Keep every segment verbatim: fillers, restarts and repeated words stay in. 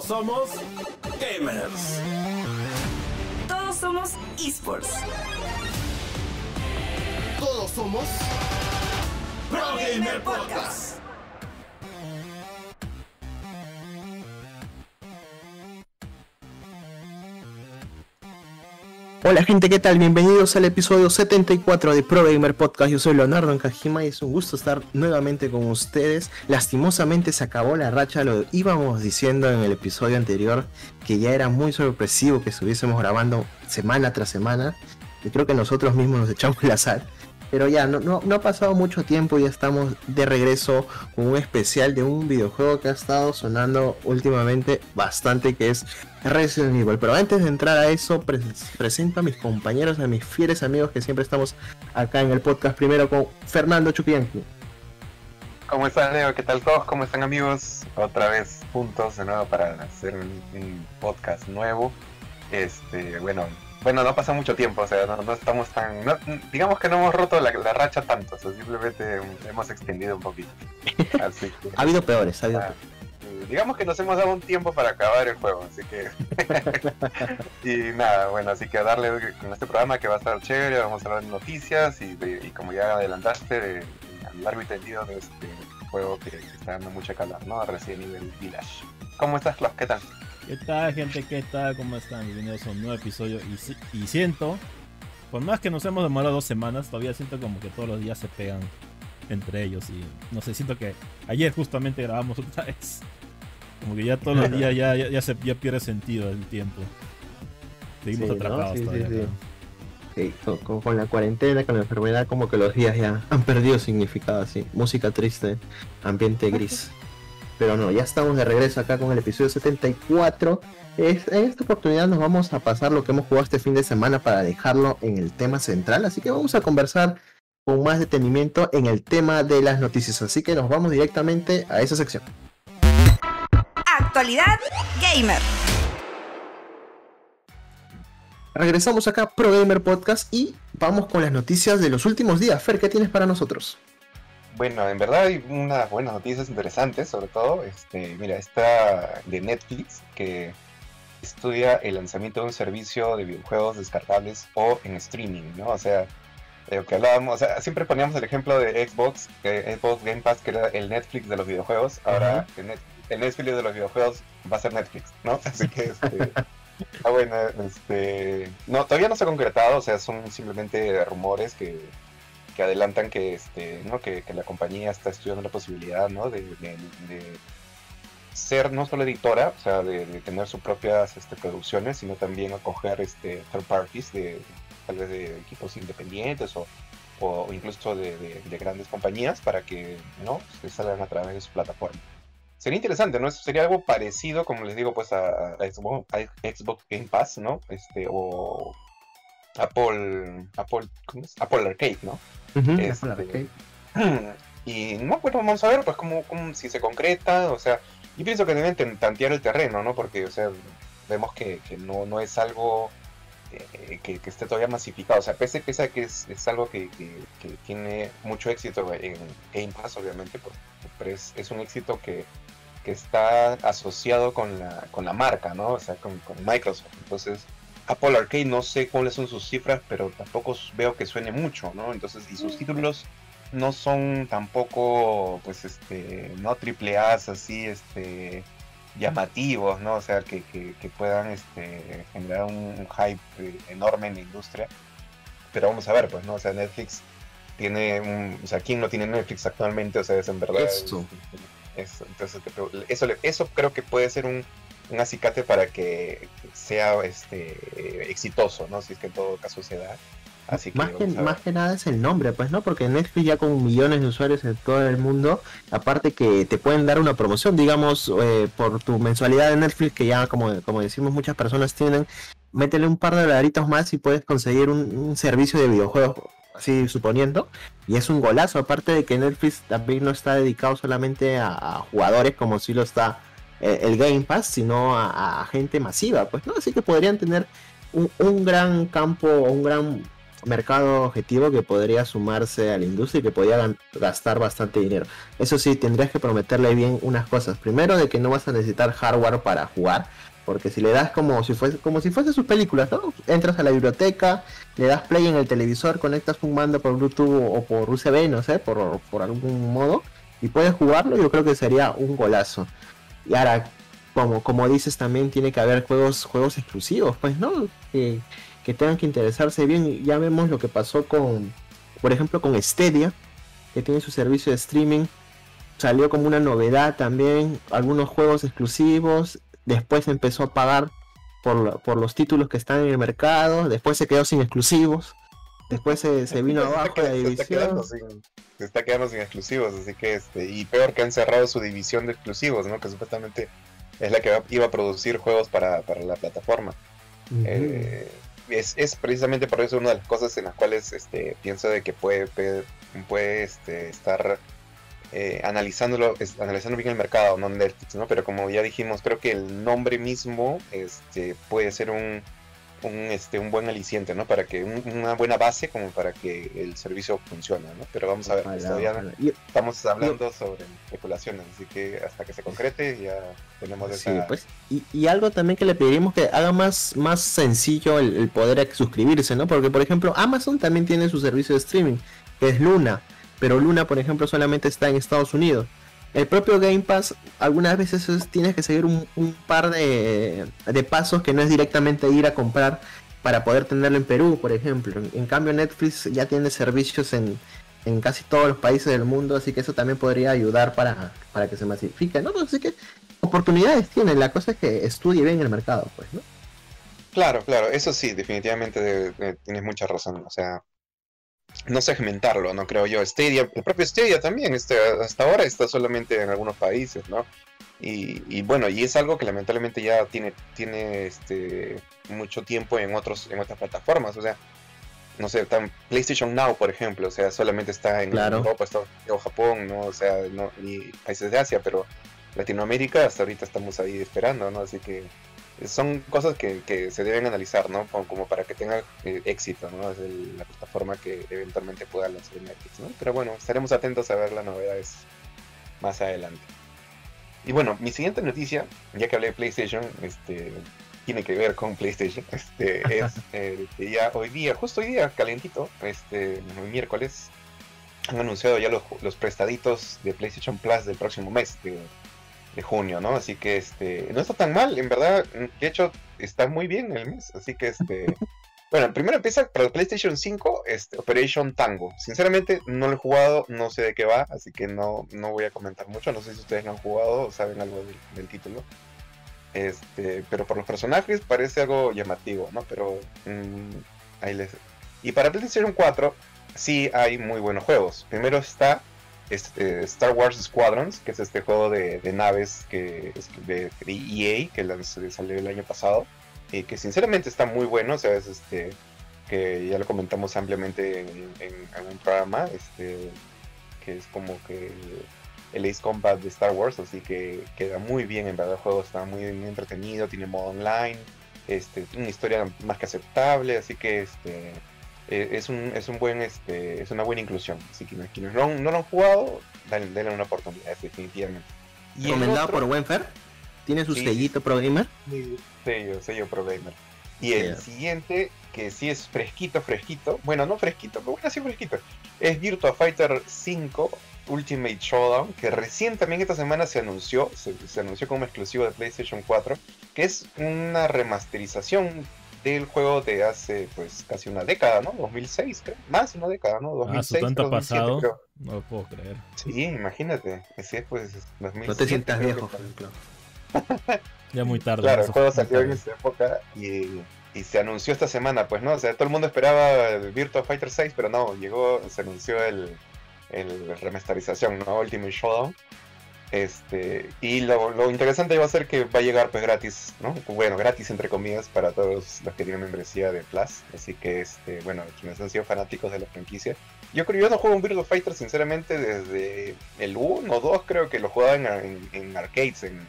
somos gamers. Todos somos esports. Todos somos Pro Gamer Podcast. Hola gente, ¿qué tal? Bienvenidos al episodio setenta y cuatro de Pro Gamer Podcast. Yo soy Leonardo Nkajima y es un gusto estar nuevamente con ustedes. Lastimosamente se acabó la racha, lo íbamos diciendo en el episodio anterior, que ya era muy sorpresivo que estuviésemos grabando semana tras semana. Y creo que nosotros mismos nos echamos la sal. Pero ya, no, no, no ha pasado mucho tiempo y ya estamos de regreso con un especial de un videojuego que ha estado sonando últimamente bastante, que es Resident Evil. Pero antes de entrar a eso, pre presento a mis compañeros, a mis fieles amigos que siempre estamos acá en el podcast. Primero con Fernando Chupianqui. ¿Cómo están, Leo? ¿Qué tal todos? ¿Cómo están, amigos? Otra vez juntos de nuevo para hacer un, un podcast nuevo. Este, bueno... Bueno, no pasa mucho tiempo, o sea, no, no estamos tan... No, digamos que no hemos roto la, la racha tanto, o sea, simplemente hemos extendido un poquito. Así que, ha habido peores, ha habido ah, digamos que nos hemos dado un tiempo para acabar el juego, así que... y nada, bueno, así que a darle con este programa que va a estar chévere, vamos a hablar de noticias y, de, y como ya adelantaste, de, de largo y tendido de este juego que, que está dando mucha calor, ¿no? Resident Evil Village. ¿Cómo estás, Klaus? ¿Qué tal? ¿Qué tal, gente? ¿Qué tal? ¿Cómo están? Bienvenidos a un nuevo episodio y, y siento, por más que nos hemos demorado dos semanas, todavía siento como que todos los días se pegan entre ellos y no sé, siento que ayer justamente grabamos otra vez, como que ya todos los días ya, ya, ya se ya pierde sentido el tiempo, seguimos sí, atrapados, ¿no? Sí, todavía, sí, sí. ¿no? Sí, con, con, con la cuarentena, con la enfermedad, como que los días ya han perdido significado, así, música triste, ambiente gris. Pero no, ya estamos de regreso acá con el episodio setenta y cuatro. Es, en esta oportunidad nos vamos a pasar lo que hemos jugado este fin de semana para dejarlo en el tema central. Así que vamos a conversar con más detenimiento en el tema de las noticias. Así que nos vamos directamente a esa sección. Actualidad Gamer. Regresamos acá a Pro Gamer Podcast y vamos con las noticias de los últimos días. Fer, ¿qué tienes para nosotros? Bueno, en verdad hay unas buenas noticias interesantes, sobre todo, este, mira, esta de Netflix, que estudia el lanzamiento de un servicio de videojuegos descargables o en streaming, ¿no? O sea, lo que hablábamos, o sea, siempre poníamos el ejemplo de Xbox, que Xbox Game Pass, que era el Netflix de los videojuegos, ahora uh-huh. el, Net, el Netflix de los videojuegos va a ser Netflix, ¿no? Así que, este... ah, bueno, este... No, todavía no se ha concretado, o sea, son simplemente rumores que... que adelantan que este no que, que la compañía está estudiando la posibilidad, ¿no? de, de, de ser no solo editora, o sea, de, de tener sus propias este, producciones, sino también acoger este third parties de tal vez de equipos independientes o, o incluso de, de, de grandes compañías para que no se salgan a través de su plataforma. Sería interesante, ¿no? Eso sería algo parecido, como les digo, pues a, a, Xbox, a Xbox Game Pass, ¿no? Este o Apple Apple ¿cómo es? Apple Arcade, ¿no? Uh-huh, este, Apple Arcade. Y no, bueno, vamos a ver pues cómo, cómo si se concreta, o sea, yo pienso que deben tantear el terreno, ¿no? Porque, o sea, vemos que, que no, no es algo eh, que, que esté todavía masificado, o sea, pese, pese a que es, es algo que, que, que tiene mucho éxito en Game Pass, obviamente, pues, pero es, es un éxito que, que está asociado con la, con la marca, ¿no? O sea, con, con Microsoft, entonces... Apple Arcade no sé cuáles son sus cifras, pero tampoco veo que suene mucho, ¿no? Entonces, y sus títulos no son tampoco, pues, este, no triple A así, este, llamativos, ¿no? O sea, que, que, que puedan, este, generar un, un hype enorme en la industria. Pero vamos a ver, pues, ¿no? O sea, Netflix tiene un, o sea, ¿quién no tiene Netflix actualmente? O sea, es en verdad. Esto. Es, entonces, eso, eso creo que puede ser un un acicate para que sea este exitoso, ¿no? Si es que en todo caso se da. Así que más, que, más que nada es el nombre, pues, ¿no? Porque Netflix ya con millones de usuarios en todo el mundo, aparte que te pueden dar una promoción, digamos, eh, por tu mensualidad de Netflix, que ya como, como decimos muchas personas tienen, métele un par de dolaritos más y puedes conseguir un, un servicio de videojuegos, así suponiendo, y es un golazo, aparte de que Netflix también no está dedicado solamente a, a jugadores como si lo está el Game Pass, sino a, a gente masiva, pues, ¿no? Así que podrían tener un, un gran campo, un gran mercado objetivo que podría sumarse a la industria y que podría gan- gastar bastante dinero. Eso sí, tendrías que prometerle bien unas cosas. Primero, de que no vas a necesitar hardware para jugar, porque si le das como si fuese como si fuese sus películas, ¿no? Entras a la biblioteca, le das play en el televisor, conectas un mando por Bluetooth o, o por U S B, no sé, por, por algún modo, y puedes jugarlo. Yo creo que sería un golazo. Y ahora, como, como dices, también tiene que haber juegos, juegos exclusivos, pues, ¿no? Que, que tengan que interesarse bien. Ya vemos lo que pasó con, por ejemplo, con Stadia, que tiene su servicio de streaming. Salió como una novedad también, algunos juegos exclusivos. Después empezó a pagar por, lo- por los títulos que están en el mercado. Después se quedó sin exclusivos. Después se, se vino Se está abajo la qued- se está quedando división. sin, se está quedando sin exclusivos, así que este, y peor que han cerrado su división de exclusivos, ¿no? Que supuestamente es la que va- iba a producir juegos para, para la plataforma. Ujú. Eh, es, es precisamente por eso una de las cosas en las cuales este, pienso de que puede, puede, puede, este, estar eh, analizándolo, es- analizando bien el mercado, no Netflix, ¿no? Pero como ya dijimos, creo que el nombre mismo este, puede ser un, un, este, un buen aliciente, ¿no? Para que un- una buena base como para que el servicio funcione, ¿no? Pero vamos a ver, pues, Ojalá, todavía ojalá. Y- estamos hablando sobre especulaciones, así que hasta que se concrete ya tenemos Sí, esa... pues. Y, y algo también que le pediríamos que haga más, más sencillo el, el poder ex- suscribirse, ¿no? Porque, por ejemplo, Amazon también tiene su servicio de streaming, que es Luna. Pero Luna, por ejemplo, solamente está en Estados Unidos. El propio Game Pass, algunas veces es- tienes que seguir un, un par de, de pasos que no es directamente ir a comprar para poder tenerlo en Perú, por ejemplo. En, en cambio, Netflix ya tiene servicios en, en casi todos los países del mundo, así que eso también podría ayudar para, para que se masifique, ¿no? Así que oportunidades tienen, la cosa es que estudie bien el mercado, pues, ¿no? Claro, claro, eso sí, definitivamente eh, tienes mucha razón, o sea, no segmentarlo, no creo yo. Stadia, el propio Stadia también, este, hasta ahora está solamente en algunos países, ¿no? Y, y bueno, y es algo que lamentablemente ya tiene, tiene este, mucho tiempo en otros, en otras plataformas, o sea, no sé, tan PlayStation Now, por ejemplo, o sea, solamente está en Claro. Europa, Estados Unidos, Japón, ¿no? O sea, no, y países de Asia, pero Latinoamérica hasta ahorita estamos ahí esperando, ¿no? Así que son cosas que, que se deben analizar, ¿no? Como, como para que tenga eh, éxito, ¿no? Es el- la plataforma que eventualmente pueda lanzar Netflix, ¿no? Pero bueno, estaremos atentos a ver las novedades más adelante. Y bueno, mi siguiente noticia, ya que hablé de PlayStation, este, tiene que ver con PlayStation, este, es eh, que ya hoy día, justo hoy día, calentito, este, el miércoles, han anunciado ya los, los prestaditos de PlayStation Plus del próximo mes, de, de junio, ¿no? Así que este, no está tan mal, en verdad, de hecho, está muy bien el mes, así que este... Bueno, primero empieza para el PlayStation cinco, este, Operation Tango. Sinceramente no lo he jugado, no sé de qué va, así que no, no voy a comentar mucho. No sé si ustedes lo han jugado o saben algo del, del título. Este, pero por los personajes parece algo llamativo, ¿no? Pero mm, ahí les... Y para PlayStation cuatro sí hay muy buenos juegos. Primero está este, Star Wars Squadrons, que es este juego de, de naves que es de, de E A, que lanzó- salió el año pasado. Y que sinceramente está muy bueno, o sea, es este, que ya lo comentamos ampliamente en, en algún programa, este, que es como que el Ace Combat de Star Wars, así que queda muy bien, en verdad el juego está muy bien entretenido, tiene modo online, este, una historia más que aceptable, así que este, eh, es un, es un buen, este, es una buena inclusión, así que quienes no, no lo han jugado, denle, denle una oportunidad, definitivamente. Y el Recomendado otro- por Wenfer. Tiene su Sí, sellito Pro Gamer. Sí, sello, sello Pro Gamer. Y el Yeah. siguiente, que sí es fresquito, fresquito. Bueno, no fresquito, pero bueno, sí fresquito. Es Virtua Fighter cinco Ultimate Showdown, que recién también esta semana se anunció, se, se anunció como exclusivo de PlayStation cuatro, que es una remasterización del juego de hace pues casi una década, ¿no? dos mil seis, creo. Más de una década, ¿no? Ah, su dos mil seis, tanto dos mil siete, pasado. creo. No lo puedo creer. Sí, imagínate. Ese es pues dos mil siete. No te sientas creo que viejo, fue. por ejemplo. Ya muy tarde. Claro, el eso juego fue muy salió en tarde. esa época y, y se anunció esta semana, pues, ¿no? O sea, todo el mundo esperaba el Virtua Fighter seis, pero no, llegó, se anunció el, el remasterización, ¿no? Ultimate Showdown. Este, y lo, lo interesante va a ser que va a llegar pues gratis, ¿no? Bueno, gratis entre comillas para todos los que tienen membresía de Plus. Así que, este, bueno, quienes han sido fanáticos de la franquicia. Yo creo yo no juego un Virtua Fighter sinceramente desde el uno o dos, creo que lo jugaba en, en, en arcades, en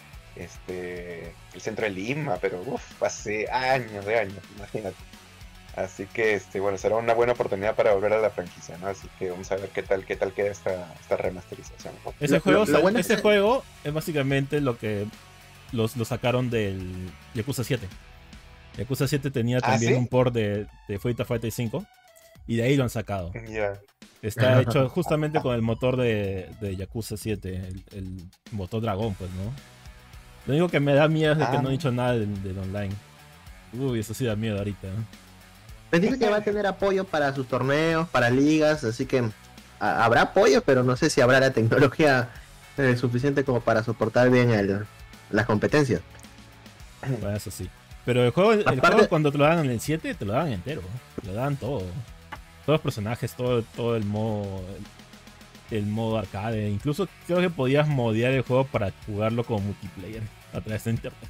este el centro de Lima, pero uff, hace años de años, imagínate. Así que, este, bueno, será una buena oportunidad para volver a la franquicia, ¿no? Así que vamos a ver qué tal, qué tal queda esta, esta remasterización, ¿no? Ese Lo- juego, lo- lo sa- bueno ese es- juego es básicamente lo que los, lo sacaron del Yakuza siete. Yakuza siete tenía ¿Ah, también sí? un port de, de Street Fighter cinco y de ahí lo han sacado. Ya. Está hecho justamente con el motor de, de Yakuza siete, el, el motor dragón, pues, ¿no? Lo único que me da miedo es de que Ah. no he dicho nada del, del online. Uy, eso sí da miedo ahorita. ¿no? Me dice que va a tener apoyo para sus torneos, para ligas, así que a- habrá apoyo, pero no sé si habrá la tecnología eh, suficiente como para soportar bien el- las competencias. Bueno, eso sí. Pero el juego, el Aparte- juego cuando te lo dan en el siete, te lo dan entero. ¿no? Te lo dan todo. Todos los personajes, todo, todo el modo. El, el modo arcade. Incluso creo que podías modear el juego para jugarlo como multiplayer a través de internet.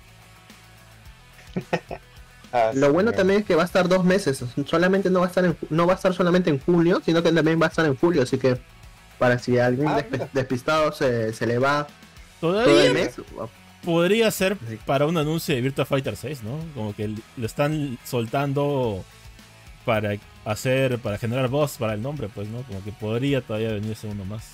Ah, Lo sí, bueno ya. también es que va a estar dos meses, solamente no va a estar en, no va a estar solamente en junio, sino que también va a estar en julio, así que para si a alguien Ah, despe- mira. despistado se, se le va todo Todavía el mes. podría ser Sí. para un anuncio de Virtua Fighter seis, ¿no? Como que lo están soltando para hacer, para generar voz para el nombre, pues, ¿no? Como que podría todavía venirse uno más.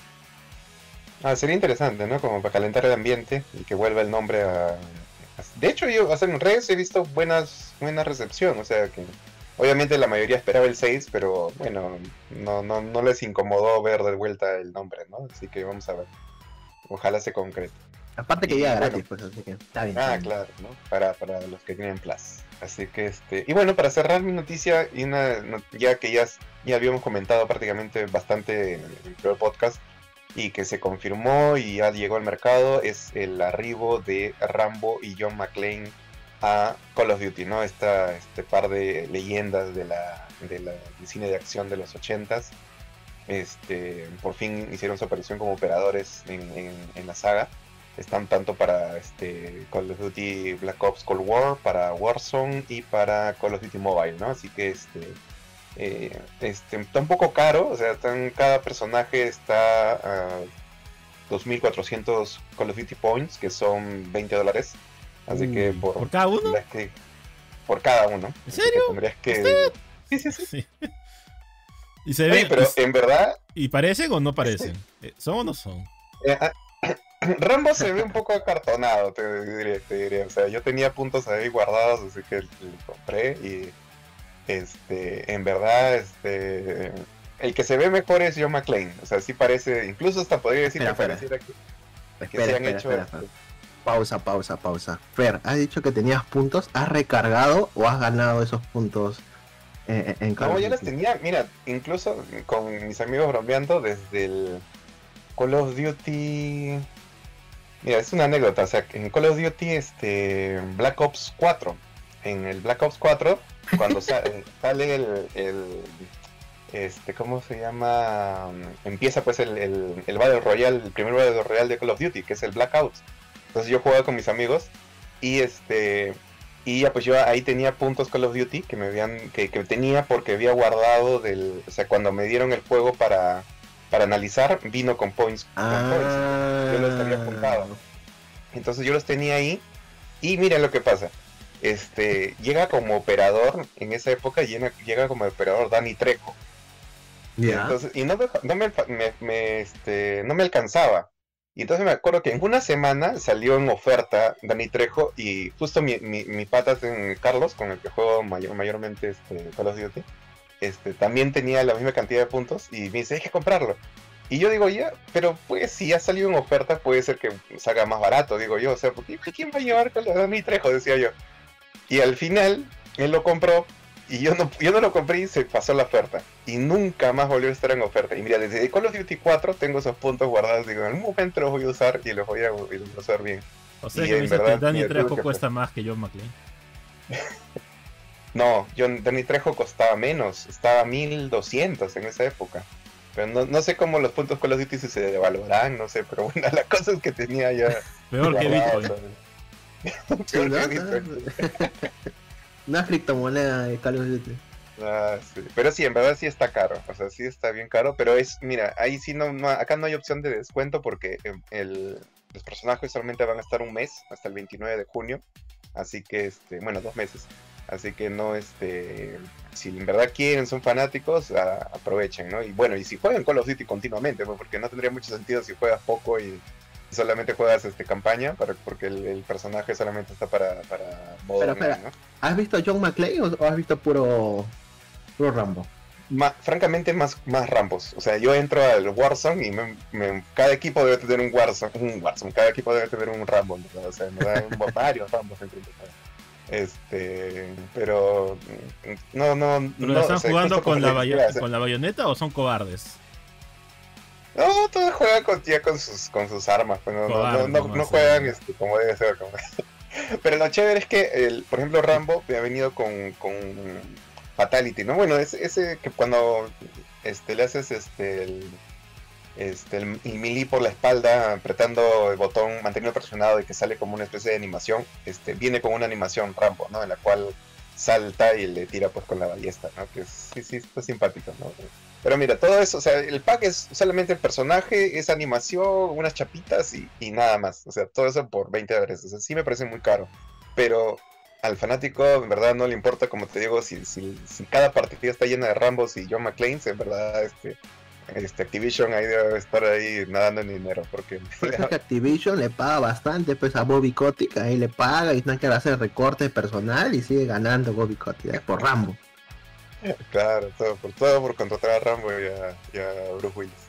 Ah, sería interesante, ¿no? Como para calentar el ambiente y que vuelva el nombre a... a- De hecho, yo o sea, en redes he visto buenas, buena recepción, o sea que... Obviamente la mayoría esperaba el seis, pero bueno, no, no, no les incomodó ver de vuelta el nombre, ¿no? Así que vamos a ver. Ojalá se concrete. Aparte que Y llega bueno. gratis, pues así que está bien. está Ah, bien. claro, ¿no? Para, para los que tienen Plus. Así que este. Y bueno, para cerrar mi noticia, y una no- ya que ya, ya habíamos comentado prácticamente bastante en el, en el primer podcast, y que se confirmó y ya llegó al mercado, es el arribo de Rambo y John McClane a Call of Duty, ¿no? Esta, este par de leyendas de la, de la, del cine de acción de los ochentas. Este, por fin hicieron su aparición como operadores en, en, en la saga. Están tanto para este Call of Duty Black Ops Cold War, para Warzone y para Call of Duty Mobile, ¿no? Así que este, eh, este está un poco caro, o sea, están, cada personaje está a dos mil cuatrocientos Call of Duty Points, que son veinte dólares. Así que Uy, por, ¿por cada uno? tendrás que- por cada uno. ¿En Así que serio? tendrías que... Sí, sí, sí. Sí. Y se Oye, ve. pero y, en verdad, y parecen o no parecen. Eh, ¿Son o no son? Eh, ah, Rambo se ve un poco acartonado, te diría, te diría. O sea, yo tenía puntos ahí guardados, así que le compré y este, en verdad, este, el que se ve mejor es John McClane. O sea, sí parece, incluso hasta podría decir Espera, que espera. pareciera que, que Espera, se han espera, hecho. espera, este, espera. Pausa, pausa, pausa. Fer, ¿has dicho que tenías puntos? ¿Has recargado o has ganado esos puntos en, en Call No, of yo los Duty? tenía, mira, incluso con mis amigos bromeando desde el Call of Duty. Mira, es una anécdota, o sea, en Call of Duty este, Black Ops cuatro, en el Black Ops cuatro, cuando sa- sale el, el, este, ¿cómo se llama? Empieza pues el, el, el Battle Royale, el primer Battle Royale de Call of Duty, que es el Blackout. Entonces yo jugaba con mis amigos y este y ya pues yo ahí tenía puntos Call of Duty que me habían que, que tenía porque había guardado del, o sea, cuando me dieron el juego para para analizar, vino con points, con points. Ah, Yo los había apuntado. Entonces yo los tenía ahí y mira lo que pasa. Este, llega como operador, en esa época llega, llega como operador Danny Trejo. ya. Entonces, y no me, no me, me- me, este, no me alcanzaba. Y entonces me acuerdo que en una semana salió en oferta Danny Trejo y justo mi, mi, mi pata en Carlos, con el que juego mayor, mayormente este, Call of Duty, este, también tenía la misma cantidad de puntos y me dice, hay que comprarlo. Y yo digo, ya, pero pues si ya salió en oferta puede ser que salga más barato, digo yo. O sea, porque ¿quién va a llevar con la Danny Trejo? Decía yo. Y al final, él lo compró y yo no, yo no lo compré y se pasó la oferta. Y nunca más volvió a estar en oferta. Y mira, desde Call of Duty cuatro tengo esos puntos guardados. Digo, en algún momento los voy a usar y los voy a, y los voy a usar bien. O sea Y que me en dices verdad, que Danny mira, tuve Trejo que- cuesta más que John McClane. No, John, Danny Trejo costaba menos. Estaba mil doscientos en esa época. Pero no, no sé cómo los puntos Call of Duty si se devalorarán, no sé. Pero bueno, la cosa es que tenía ya... Peor que guardados, Bitcoin. ¿sabes? Sí, Peor ¿no? que Bitcoin. Una criptomoneda de Call of Duty. Ah, sí. Pero sí, en verdad sí está caro, o sea, sí está bien caro, pero es, mira, ahí sí no, no acá no hay opción de descuento porque eh, el, los personajes solamente van a estar un mes, hasta el veintinueve de junio, así que, este, bueno, dos meses, Así que no, este, si en verdad quieren, son fanáticos, a, aprovechen, ¿no? Y bueno, y si juegan Call of Duty continuamente, pues, porque no tendría mucho sentido si juegas poco y solamente juegas este campaña, para, porque el, el personaje solamente está para, para modo Pero, online, espera, ¿no? ¿has visto a John McClane o, o has visto puro, puro Rambo? Ma- francamente más, más Rambos. O sea, yo entro al Warzone y me, me- cada equipo debe tener un Warzone, un Warzone, cada equipo debe tener un Rambo, ¿no? O sea, me dan varios Rambos en realidad. Este, pero no, no, ¿Pero no, están o sea, jugando justo con como la, les bayo- decía, o sea, con la bayoneta o son cobardes? no, todos juegan con, ya con sus, con sus armas, pues, no, no, no, Cobardes no, nomás, no juegan sí. este, como debe ser. Como... Pero lo chévere es que, el, por ejemplo, Rambo me ha venido con, con Fatality, ¿no? Bueno, ese, ese que cuando este, le haces este, el, este, el, el melee por la espalda, apretando el botón, manteniendo presionado y que sale como una especie de animación, este, viene con una animación Rambo, ¿no? En la cual salta y le tira pues con la ballesta, ¿no? Que es, sí, sí, está simpático, ¿no? Pero mira, todo eso, o sea, el pack es solamente el personaje, es animación, unas chapitas y, y nada más. O sea, todo eso por veinte dólares. O sea, sí me parece muy caro. Pero al fanático, en verdad, no le importa, como te digo, si, si, si cada partida está llena de Rambos y John McClane, en verdad, este, este Activision ahí debe estar ahí nadando en dinero. Porque Porque es que Activision le paga bastante pues a Bobby Kotick, ahí le paga y no que hacer recorte de personal y sigue ganando Bobby Kotick, es por Rambo. claro, todo por, todo por contratar a Rambo y a, y a Bruce Willis.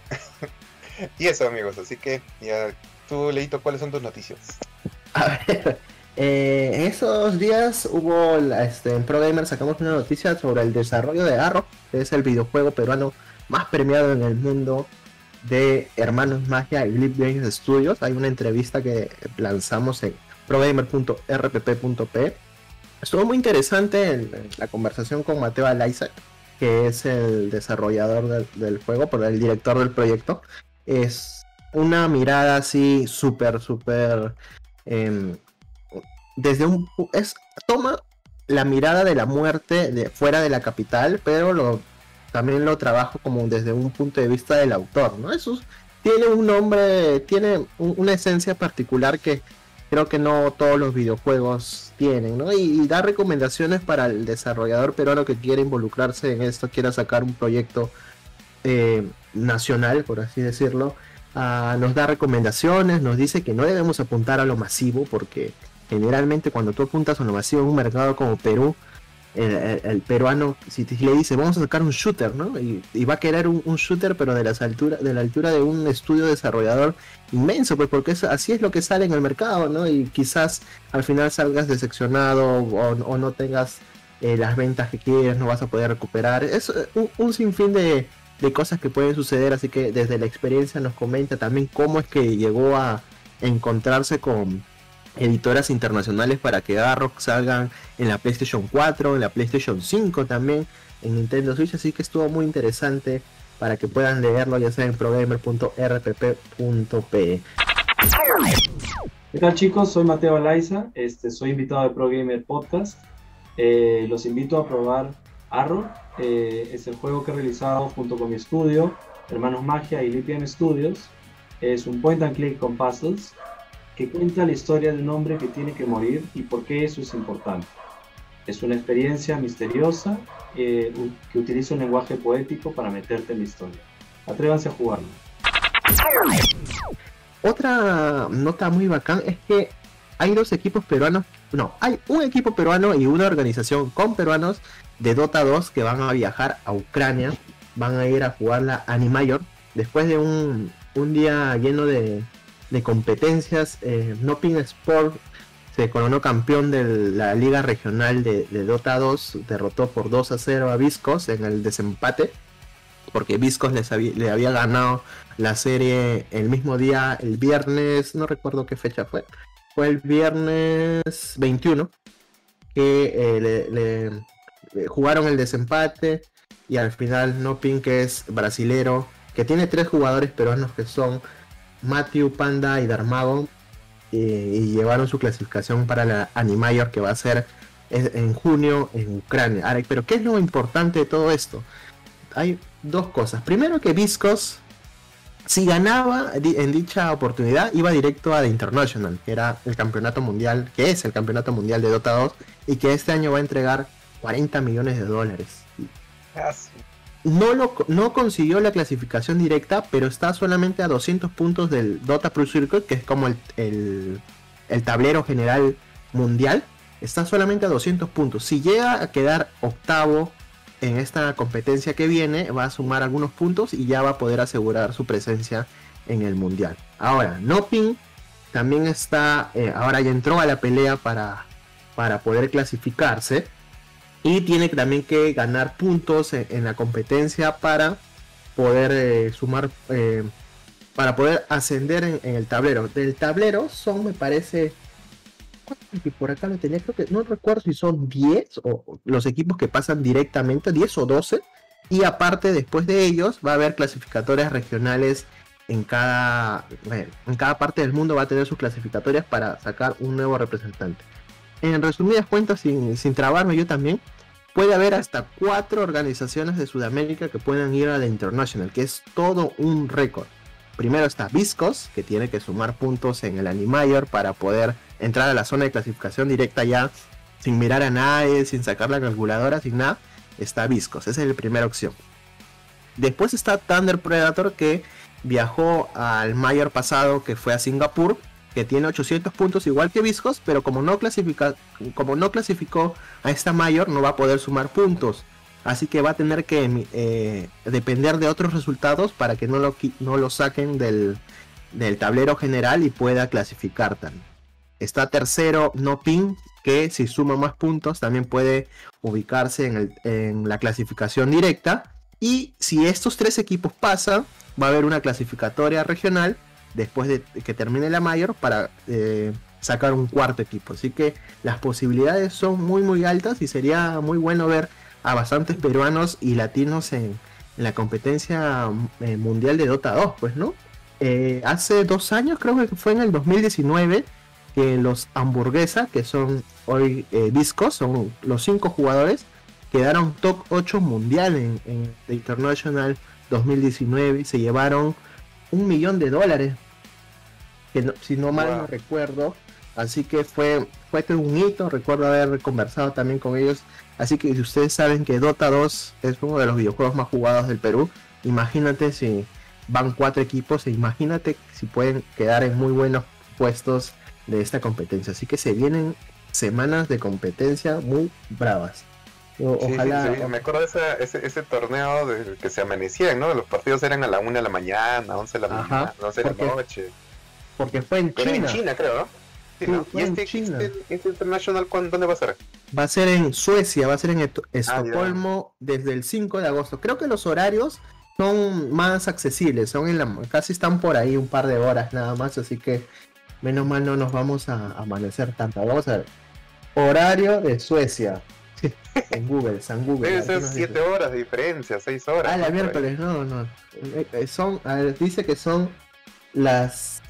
Y eso, amigos, así que ya tú, Leito, ¿cuáles son tus noticias? A ver, eh, en esos días hubo, la- este, en Pro Gamer sacamos una noticia sobre el desarrollo de Arrow, que es el videojuego peruano más premiado en el mundo de Hermanos Magia y Blip Games Studios. Hay una entrevista que lanzamos en progamer punto r p p punto p. Estuvo muy interesante en, en la conversación con Mateo Alaiza, que es el desarrollador del, del juego, pero el director del proyecto. Es una mirada así súper, súper... em, desde un... pu- es toma la mirada de la muerte de fuera de la capital, pero lo también lo trabajo como desde un punto de vista del autor, ¿no? Eso es- tiene un nombre, tiene un- una esencia particular que creo que no todos los videojuegos tienen, ¿no? Y, y da recomendaciones para el desarrollador peruano que quiere involucrarse en esto, quiera sacar un proyecto eh, nacional, por así decirlo. Ah, nos da recomendaciones, nos dice que no debemos apuntar a lo masivo, porque generalmente cuando tú apuntas a lo masivo en un mercado como Perú, el, el- el peruano, si te- le dice vamos a sacar un shooter, ¿no? Y, y va a querer un, un shooter, pero de las alturas, de la altura de un estudio desarrollador inmenso, pues porque es- así es lo que sale en el mercado, ¿no? Y quizás al final salgas decepcionado o, o no tengas eh, las ventas que quieres, no vas a poder recuperar. Es eh, un, un sinfín de, de cosas que pueden suceder, así que desde la experiencia nos comenta también cómo es que llegó a encontrarse con editoras internacionales para que Arrow salgan en la PlayStation cuatro, en la PlayStation cinco también, en Nintendo Switch, así que estuvo muy interesante para que puedan leerlo ya sea en progamer punto r p p punto p. ¿Qué tal, chicos? Soy Mateo Alaiza, este, soy invitado de Pro Gamer Podcast. Eh, los invito a probar Arrow, eh, es el juego que he realizado junto con mi estudio, Hermanos Magia y Lithium Studios. Es un point and click con puzzles que cuenta la historia de un hombre que tiene que morir y por qué eso es importante. Es una experiencia misteriosa eh, que utiliza un lenguaje poético para meterte en la historia. Atrévanse a jugarlo. Otra nota muy bacán es que hay dos equipos peruanos, no, hay un equipo peruano y una organización con peruanos de Dota dos que van a viajar a Ucrania, van a ir a jugar la Animajor después de un, un día lleno de, de competencias. eh, Nopin Sport se coronó campeón de la liga regional de, de Dota dos, derrotó por dos a cero a Viscos en el desempate, porque Viscos les había, le había ganado la serie el mismo día, el viernes, no recuerdo qué fecha fue, fue el viernes veintiuno, que eh, le, le- le jugaron el desempate y al final Nopin, que es brasilero, que tiene tres jugadores peruanos que son Matthew, Panda y Darmagon, eh, y llevaron su clasificación para la Animajor que va a ser en en junio en Ucrania. Ahora, pero ¿qué es lo importante de todo esto? Hay dos cosas. Primero, que Viscos, si ganaba di- en dicha oportunidad, iba directo a The International, que era el campeonato mundial, que es el campeonato mundial de Dota dos, y que este año va a entregar cuarenta millones de dólares. Ah, sí. No, lo, no consiguió la clasificación directa, pero está solamente a doscientos puntos del Dota Pro Circuit, que es como el, el, el tablero general mundial. Está solamente a doscientos puntos. Si llega a quedar octavo en esta competencia que viene, va a sumar algunos puntos y ya va a poder asegurar su presencia en el mundial. Ahora, Nopin también está, eh, ahora ya entró a la pelea para, para poder clasificarse. Y tiene también que ganar puntos en, en la competencia para poder eh, sumar, eh, para poder ascender en, en el tablero. Del tablero son, me parece, que por acá lo tenía, creo que no recuerdo si son diez o los equipos que pasan directamente, diez o doce. Y aparte, después de ellos, va a haber clasificatorias regionales en cada, en cada parte del mundo. Va a tener sus clasificatorias para sacar un nuevo representante. En resumidas cuentas, sin, sin trabarme yo también, puede haber hasta cuatro organizaciones de Sudamérica que puedan ir a la International, que es todo un récord. Primero está Viscos, que tiene que sumar puntos en el Animayor para poder entrar a la zona de clasificación directa ya, sin mirar a nadie, sin sacar la calculadora, sin nada. Está Viscos, esa es la primera opción. Después está Thunder Predator, que viajó al Mayor pasado, que fue a Singapur, que tiene ochocientos puntos igual que Viscos, pero como no clasifica, como no clasificó a esta Mayor, no va a poder sumar puntos. Así que va a tener que eh, depender de otros resultados para que no lo, no lo saquen del, del tablero general y pueda clasificar también. Está tercero Nopin, que si suma más puntos también puede ubicarse en, el, en la clasificación directa. Y si estos tres equipos pasan, va a haber una clasificatoria regional después de que termine la mayor para eh, sacar un cuarto equipo. Así que las posibilidades son muy muy altas y sería muy bueno ver a bastantes peruanos y latinos en, en la competencia eh, mundial de Dota dos, pues, ¿no? Eh, hace dos años, creo que fue en el dos mil diecinueve, que los Hamburguesa, que son hoy eh, Viscos, son los cinco jugadores, quedaron top ocho mundial en, en The International dos mil diecinueve y se llevaron un millón de dólares, que no, si no mal wow. no recuerdo. Así que fue, fue un hito. Recuerdo haber conversado también con ellos. Así que si ustedes saben que Dota dos es uno de los videojuegos más jugados del Perú, imagínate si van cuatro equipos e imagínate si pueden quedar en muy buenos puestos de esta competencia. Así que se vienen semanas de competencia muy bravas. O, sí, ojalá. Sí, sí. Me acuerdo de esa, ese, ese torneo de que se amanecían, ¿no? Los partidos eran a la una de la mañana, once de la Ajá, mañana, doce de la noche. Porque fue en Pero China. en China, creo, ¿no? Sí, Sí, ¿no? fue ¿Y en este, China. este, este International dónde va a ser? Va a ser en Suecia, va a ser en Esto- Ah, Estocolmo desde el cinco de agosto. Creo que los horarios son más accesibles, son en la, casi están por ahí un par de horas nada más, así que menos mal no nos vamos a amanecer tanto. Vamos a ver. Horario de Suecia. En Google, San Google. Debe aquí ser nos siete dice. horas de diferencia, seis horas. Ah, la ¿no? miércoles, no, no. Eh, eh, Son, a ver, dice que son las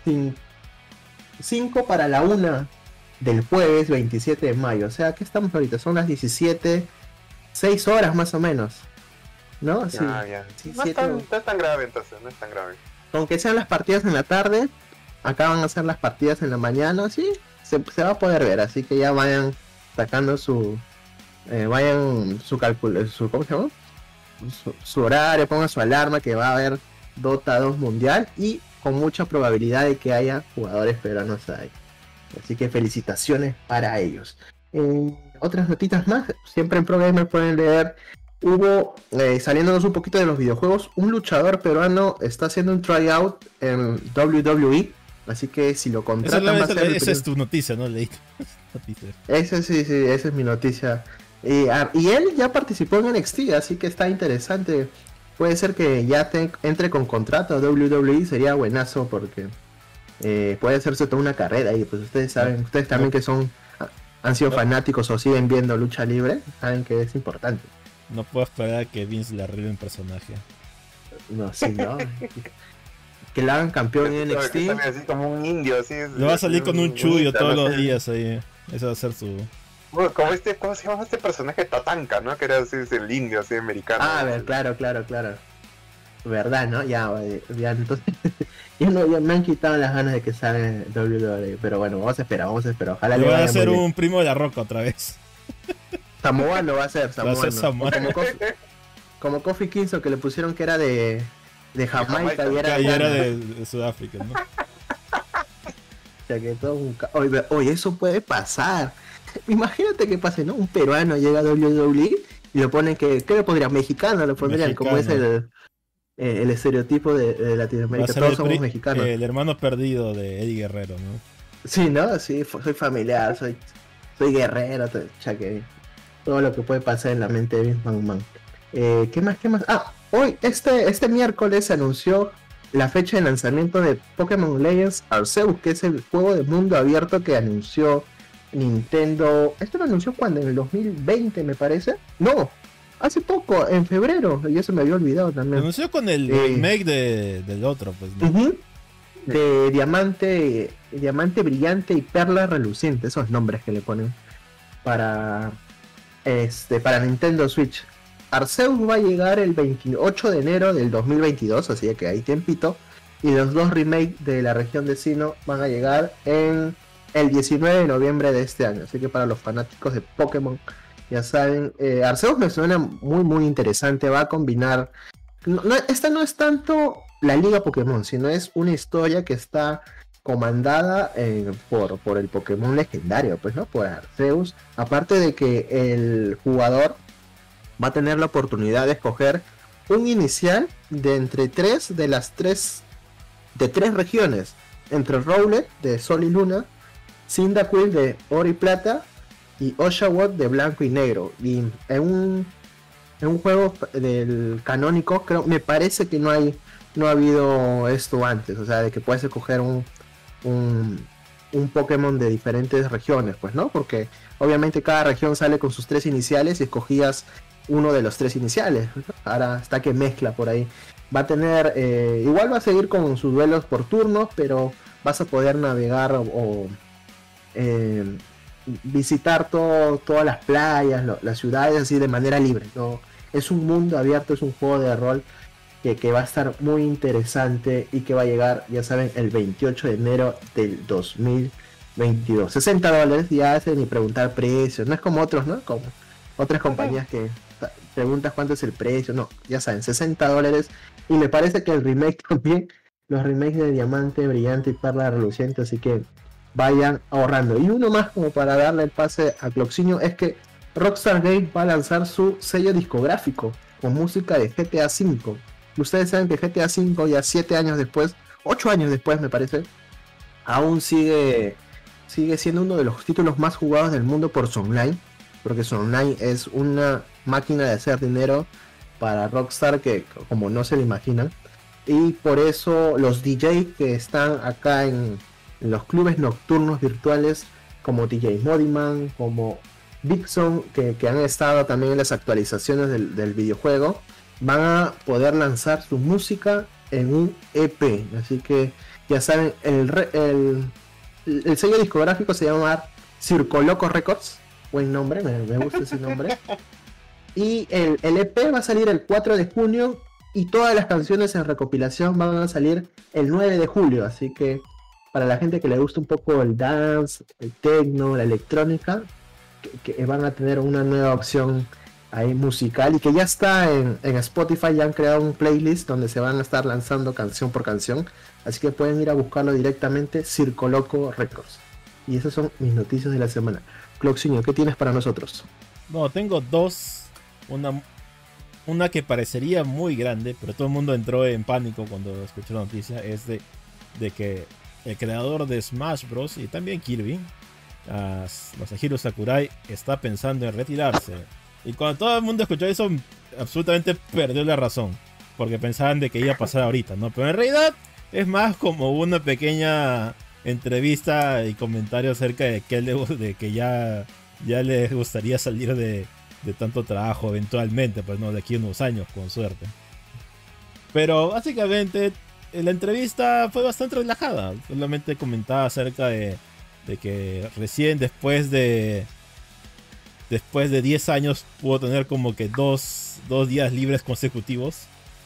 cinco para la una del jueves veintisiete de mayo. O sea, ¿qué estamos ahorita? Son las diecisiete, seis horas más o menos. ¿No? Sí. Ah, ya. Sí, no, es siete tan, horas. no es tan grave entonces, no es tan grave. Aunque sean las partidas en la tarde, acá van a ser las partidas en la mañana, sí, se, se va a poder ver, así que ya vayan sacando su, eh, vayan su cálculo, su, ¿cómo se llama? Su, su horario, pongan su alarma que va a haber Dota dos mundial y con mucha probabilidad de que haya jugadores peruanos ahí. Así que felicitaciones para ellos. Eh, otras notitas más, siempre en Pro Gamer pueden leer. Hubo, eh, saliéndonos un poquito de los videojuegos, un luchador peruano está haciendo un tryout en W W E, así que si lo Esa, contratan es, la- va a esa- ser el esa primer- es tu noticia, ¿no? Leí tu noticia. Ese sí, sí, esa es mi noticia. Y, ah, y él ya participó en N X T, así que está interesante. Puede ser que ya te, entre con contrato a W W E, sería buenazo porque eh, puede hacerse toda una carrera y pues ustedes saben, ustedes también que son han sido fanáticos o siguen viendo lucha libre, saben que es importante. No puedo esperar a que Vince le arregle un personaje. No, sí, no. Que le hagan campeón en N X Que T. sale así como un indio, así. Le va a salir con un chullo todos los internacional. días ahí. Ese va a ser su... Bueno, como este, ¿cómo se llama este personaje? Tatanka, ¿no? Que era así, es el indio, así americano. Ah, a ver, claro, claro, claro. Verdad, ¿no? Ya, eh, ya entonces. ya, no, ya me han quitado las ganas de que salga W W E. Pero bueno, vamos a esperar, vamos a esperar. Ojalá Le le van a vaya hacer muy bien. un primo de la roca otra vez. Samoano va a ser, Va a ser Samoano. Samoano. Como Kofi, como Kofi Kingston que le pusieron que era de, de Jamaica y era, Que de, era de, de Sudáfrica, ¿no? O sea, que todo un ca- oye, oye, eso puede pasar. Imagínate que pase, ¿no? Un peruano llega a doble u doble u E y lo ponen que, ¿qué le pondrían? Mexicano, lo pondrían, como es Mexicano. el, eh, el estereotipo de, de Va a Latinoamérica, ser todos el, somos pri- mexicanos. el hermano perdido de Eddie Guerrero, ¿no? Sí, ¿no? Sí, fu- soy familiar, soy, soy guerrero, to- ya que todo lo que puede pasar en la mente de Vince McMahon. Eh, ¿Qué más? ¿Qué más? Ah, hoy, este, este miércoles se anunció la fecha de lanzamiento de Pokémon Legends Arceus, que es el juego de mundo abierto que anunció Nintendo. ¿Esto lo anunció cuando? ¿En el dos mil veinte, me parece? No, hace poco, en febrero, y eso me había olvidado Lo también. anunció con el Eh. remake de, del otro, pues, ¿no? Ujú. De diamante, diamante brillante y perla reluciente, esos nombres que le ponen para este para Nintendo Switch. Arceus va a llegar el veintiocho de enero del dos mil veintidós, así que hay tiempito. Y los dos remakes de la región de Sinnoh van a llegar en el diecinueve de noviembre de este año. Así que para los fanáticos de Pokémon, ya saben, eh, Arceus me suena muy muy interesante. Va a combinar... No, no, esta no es tanto la liga Pokémon, sino es una historia que está comandada eh, por, por el Pokémon legendario, pues, ¿no? Por Arceus. Aparte de que el jugador va a tener la oportunidad de escoger un inicial de entre tres de las tres de tres regiones, entre Rowlet de Sol y Luna, Cyndaquil de Oro y Plata y Oshawott de Blanco y Negro. Y en un en un juego del canónico, creo, me parece que no hay no ha habido esto antes, o sea, de que puedes escoger un un, un Pokémon de diferentes regiones, pues, ¿no? Porque obviamente cada región sale con sus tres iniciales y escogías uno de los tres iniciales, ¿no? Ahora está que mezcla por ahí. Va a tener, eh, igual va a seguir con sus duelos por turnos, pero vas a poder navegar o, o, eh, visitar todo, todas las playas, lo, las ciudades así de manera libre, ¿no? Es un mundo abierto, es un juego de rol que, que va a estar muy interesante y que va a llegar, ya saben, el veintiocho de enero del dos mil veintidós. sesenta dólares, ya hacen ni preguntar precios, no es como otros, ¿no? Como otras compañías que preguntas cuánto es el precio, no, ya saben, sesenta dólares. Y me parece que el remake también, los remakes de Diamante, Brillante y Perla Reluciente, así que vayan ahorrando. Y uno más como para darle el pase a Cloxinho es que Rockstar Games va a lanzar su sello discográfico con música de G T A cinco. Ustedes saben que G T A cinco ya siete años después, ocho años después me parece, aún sigue, sigue siendo uno de los títulos más jugados del mundo por su online, porque su online es una máquina de hacer dinero para Rockstar que como no se lo imaginan. Y por eso los D J que están acá en, en los clubes nocturnos virtuales como D J Modiman, como Bigson, que, que han estado también en las actualizaciones del, del videojuego, van a poder lanzar su música en un E P. Así que ya saben, el, re, el, el sello discográfico se llama Circoloco Records. Buen nombre, me, me gusta ese nombre. Y el, el E P va a salir el cuatro de junio y todas las canciones en recopilación van a salir el nueve de julio. Así que para la gente que le gusta un poco el dance, el techno, la electrónica, que, que van a tener una nueva opción ahí musical y que ya está en, en Spotify. Ya han creado un playlist donde se van a estar lanzando canción por canción. Así que pueden ir a buscarlo directamente, Circoloco Records. Y esas son mis noticias de la semana. Cloxinho, ¿qué tienes para nosotros? No, tengo dos. Una, una que parecería muy grande, pero todo el mundo entró en pánico cuando escuchó la noticia. Es de, de que el creador de Smash Bros. Y también Kirby, uh, Masahiro Sakurai, está pensando en retirarse. Y cuando todo el mundo escuchó eso, absolutamente perdió la razón, porque pensaban de que iba a pasar ahorita, ¿no? Pero en realidad es más como una pequeña entrevista y comentario acerca de que, él le, de que ya, ya le gustaría salir de, de tanto trabajo eventualmente, pues no, de aquí a unos años, con suerte. Pero básicamente la entrevista fue bastante relajada, solamente comentaba acerca de, de que recién después de después de diez años pudo tener como que dos, dos días libres consecutivos,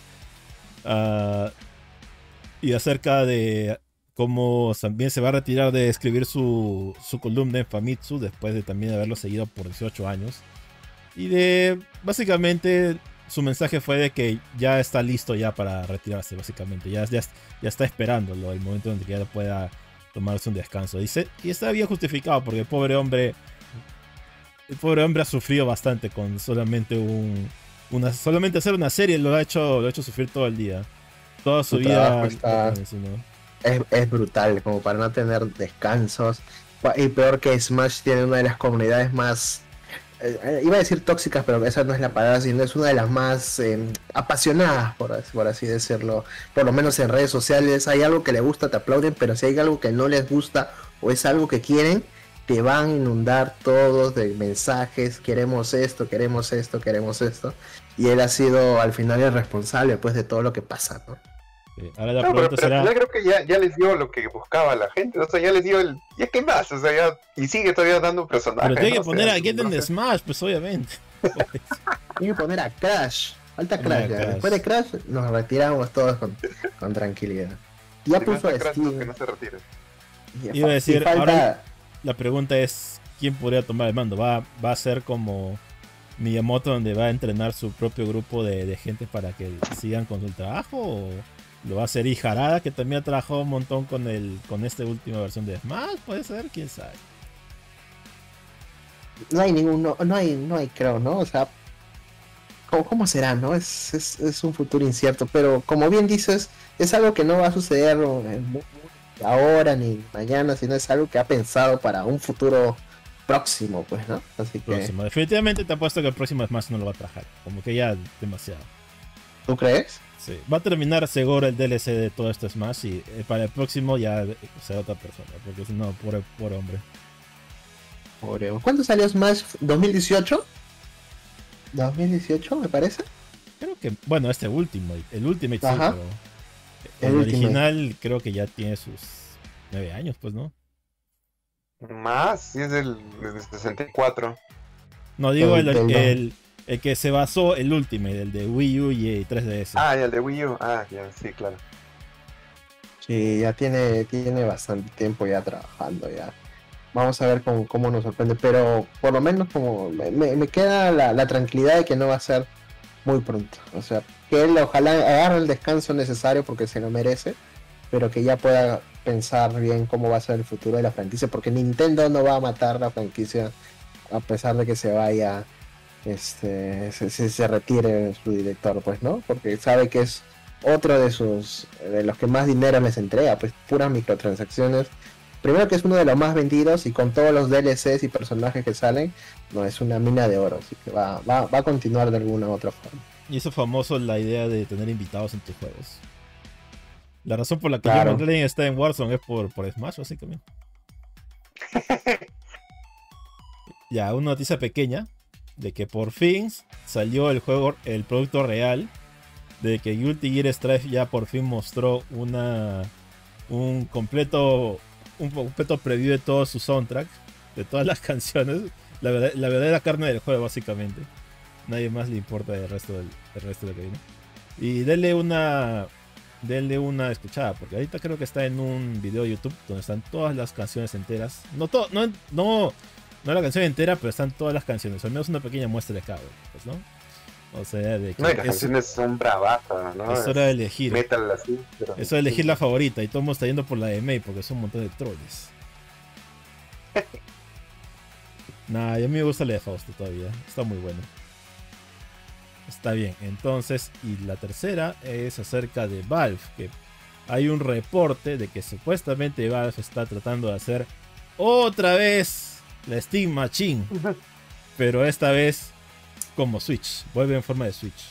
uh, y acerca de cómo también se va a retirar de escribir su, su columna en Famitsu después de también haberlo seguido por dieciocho años. Y de básicamente su mensaje fue de que ya está listo ya para retirarse, básicamente. Ya, ya, ya está esperándolo, el momento en que ya pueda tomarse un descanso. Dice, y está bien justificado porque el pobre hombre, el pobre hombre ha sufrido bastante con solamente un, una, solamente hacer una serie lo ha hecho, lo ha hecho sufrir todo el día, toda su, su vida. Está, es, es brutal, como para no tener descansos. Y peor que Smash tiene una de las comunidades más, eh, iba a decir tóxicas, pero esa no es la palabra, sino es una de las más eh, apasionadas, por así, por así decirlo. Por lo menos en redes sociales hay algo que les gusta, te aplauden, pero si hay algo que no les gusta o es algo que quieren, te van a inundar todos de mensajes, queremos esto, queremos esto, queremos esto. Y él ha sido al final el responsable pues de todo lo que pasa, ¿no? Sí. Ahora la no, pregunta pero, pero será... yo creo que ya, ya les dio lo que buscaba la gente, o sea, ya les dio el... ¿Ya qué más? O sea, ya... Y sigue todavía dando personajes. Pero tiene ¿no? que poner o sea, a Get no in the sé. Smash, pues obviamente. Tiene que poner a Crash. Falta Crash, ya. Crash. Después de Crash nos retiramos todos con, con tranquilidad. Ya Si puso no está Crash, no, Steam. que no se retire. Y Iba a fa- decir, y falta... ahora la pregunta es, ¿quién podría tomar el mando? ¿Va, va a ser como Miyamoto, donde va a entrenar su propio grupo de, de gente para que sigan con su trabajo? ¿O lo va a hacer Iharada, que también ha trabajado un montón con el con esta última versión de Smash? Puede ser, quién sabe. No hay ningún, no, no hay, no hay creo, ¿no? O sea, ¿cómo, cómo será, no? Es, es, es un futuro incierto, pero como bien dices, es algo que no va a suceder en- ahora ni mañana, sino es algo que ha pensado para un futuro próximo, pues, ¿no? Así que, Próximo. Definitivamente te apuesto que el próximo Smash no lo va a trabajar. Como que ya demasiado. ¿tú crees? Sí. Va a terminar seguro el D L C de todo este Smash y eh, para el próximo ya será otra persona. Porque si no, pobre, pobre hombre. Pobre. ¿Cuándo salió Smash? ¿dos mil dieciocho? ¿dos mil dieciocho me parece? Creo que, bueno, este último, el Ultimate sí, Ajá. pero El el, Ultimate. original creo que ya tiene sus nueve años, pues, ¿no? Más, sí es del, del sesenta y cuatro. No, digo el, El el, del- el- el que se basó el Ultimate, el de Wii U y tres D S. Ah, y el de Wii U. Ah, ya, sí, claro. Sí, ya tiene, tiene bastante tiempo ya trabajando ya. Vamos a ver cómo, cómo nos sorprende, pero por lo menos como me, me- me queda la, la tranquilidad de que no va a ser muy pronto. O sea, que él ojalá agarre el descanso necesario porque se lo merece, pero que ya pueda pensar bien cómo va a ser el futuro de la franquicia, porque Nintendo no va a matar la franquicia a pesar de que se vaya, este, se, se, se retire su director, pues, ¿no? Porque sabe que es otro de sus, de los que más dinero les entrega, pues puras microtransacciones. Primero que es uno de los más vendidos y con todos los D L Cs y personajes que salen, no, es una mina de oro, así que va, va, va a continuar de alguna u otra forma. Y eso famoso la idea de tener invitados en tus juegos. La razón por la que Claro. John McClane está en Warzone es por, por Smash, básicamente. Ya, una noticia pequeña de que por fin salió el juego, el producto real, de que Guilty Gear Strive ya por fin mostró una un completo un completo preview de todo su soundtrack, de todas las canciones, la, verdad- la verdadera carne del juego básicamente. Nadie más le importa el resto del, el resto de lo que viene. Y denle una denle una escuchada, porque ahorita creo que está en un video de YouTube donde están todas las canciones enteras. No todo, no, no, no la canción entera, pero están todas las canciones. Al menos una pequeña muestra de cada uno, pues, ¿no? O sea, de que No, y las es, canciones son bravazas, ¿no? es hora de elegir. Metal así. Pero... Es hora de elegir la favorita y todo el mundo está yendo por la de May porque son un montón de trolls. Nah, y a mí me gusta la de Fausto todavía. Está muy bueno. Está bien, entonces, y la tercera es acerca de Valve, que hay un reporte de que supuestamente Valve está tratando de hacer otra vez la Steam Machine, pero esta vez como Switch, vuelve en forma de Switch.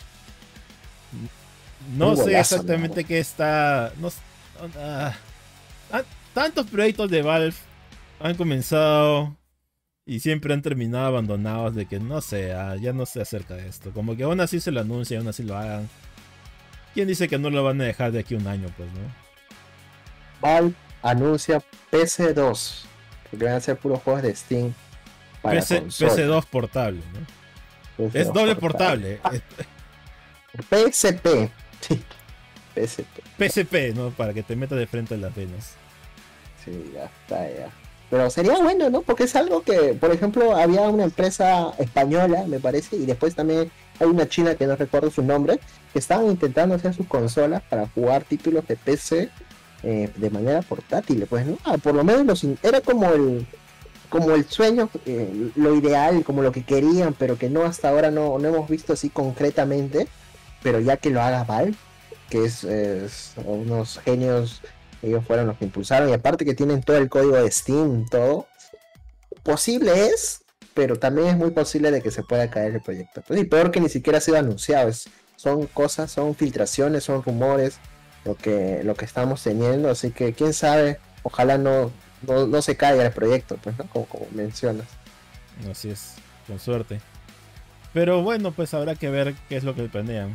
No Un sé golazo, exactamente qué está... No, s- ah, ah, tantos proyectos de Valve han comenzado y siempre han terminado abandonados, de que no sé, ah, ya no sé acerca de esto. Como que aún así se lo anuncian, aún así lo hagan. ¿Quién dice que no lo van a dejar de aquí a un año, pues, no? Valve anuncia P S dos, porque van a ser puros juegos de Steam para P C, consola. P C dos portable, ¿no? P S dos Es doble portable. Es P S P. Sí. P S P. P S P, ¿no? Para que te metas de frente a las venas. Sí, ya está, ya. Pero sería bueno, ¿no? Porque es algo que, por ejemplo, había una empresa española, me parece, y después también hay una china que no recuerdo su nombre, que estaban intentando hacer sus consolas para jugar títulos de P C eh, de manera portátil, pues, ¿no? Ah, por lo menos los in- era como el como el sueño, eh, lo ideal, como lo que querían, pero que no hasta ahora no, no hemos visto así concretamente, pero ya que lo haga Valve, que es, es unos genios, ellos fueron los que impulsaron, y aparte que tienen todo el código de Steam, todo, posible es, pero también es muy posible de que se pueda caer el proyecto. Pues, y peor que ni siquiera ha sido anunciado, es, son cosas, son filtraciones, son rumores, lo que, lo que estamos teniendo, así que quién sabe, ojalá no, no, no se caiga el proyecto, pues, ¿no? Como, como mencionas. Así es, con suerte. Pero bueno, pues habrá que ver qué es lo que planean.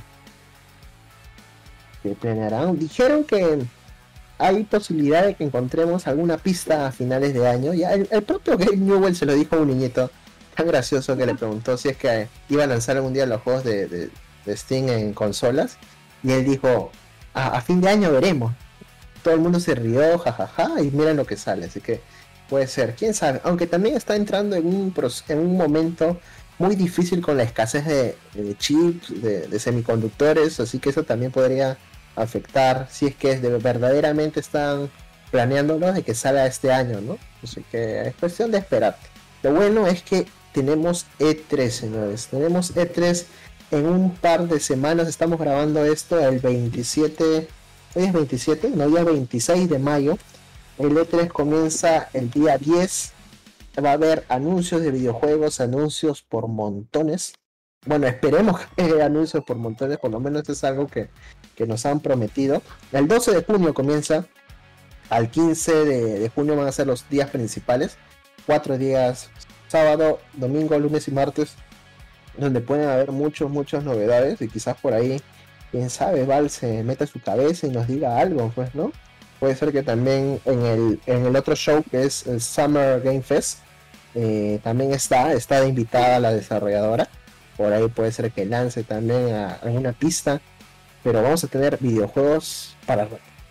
¿Qué planearán? Dijeron que hay posibilidad de que encontremos alguna pista a finales de año. Ya el, el propio Gabe Newell se lo dijo a un niñito tan gracioso que le preguntó si es que iba a lanzar algún día los juegos de, de, de Steam en consolas. Y él dijo, a, a fin de año veremos. Todo el mundo se rió, jajaja, y miren lo que sale. Así que puede ser, quién sabe. Aunque también está entrando en un, en un momento muy difícil con la escasez de, de chips, de, de semiconductores. Así que eso también podría afectar, si es que de, verdaderamente están planeándolo de que salga este año, ¿no? Así que es cuestión de esperar. Lo bueno es que tenemos E tres, señores. Tenemos E tres en un par de semanas. Estamos grabando esto el veintisiete. Hoy es veintisiete, no, ya veintiséis de mayo. El E tres comienza el día diez. Va a haber anuncios de videojuegos, anuncios por montones. Bueno, esperemos que haya anuncios por montones, por lo menos es algo que, que nos han prometido. El doce de junio comienza, al quince de, de junio van a ser los días principales. Cuatro días, sábado, domingo, lunes y martes, donde pueden haber muchos, muchas novedades. Y quizás por ahí, quién sabe, Val se meta su cabeza y nos diga algo, pues, ¿no? Puede ser que también en el, en el otro show que es el Summer Game Fest, eh, también está, está de invitada la desarrolladora. Por ahí puede ser que lance también a alguna pista. Pero vamos a tener videojuegos para...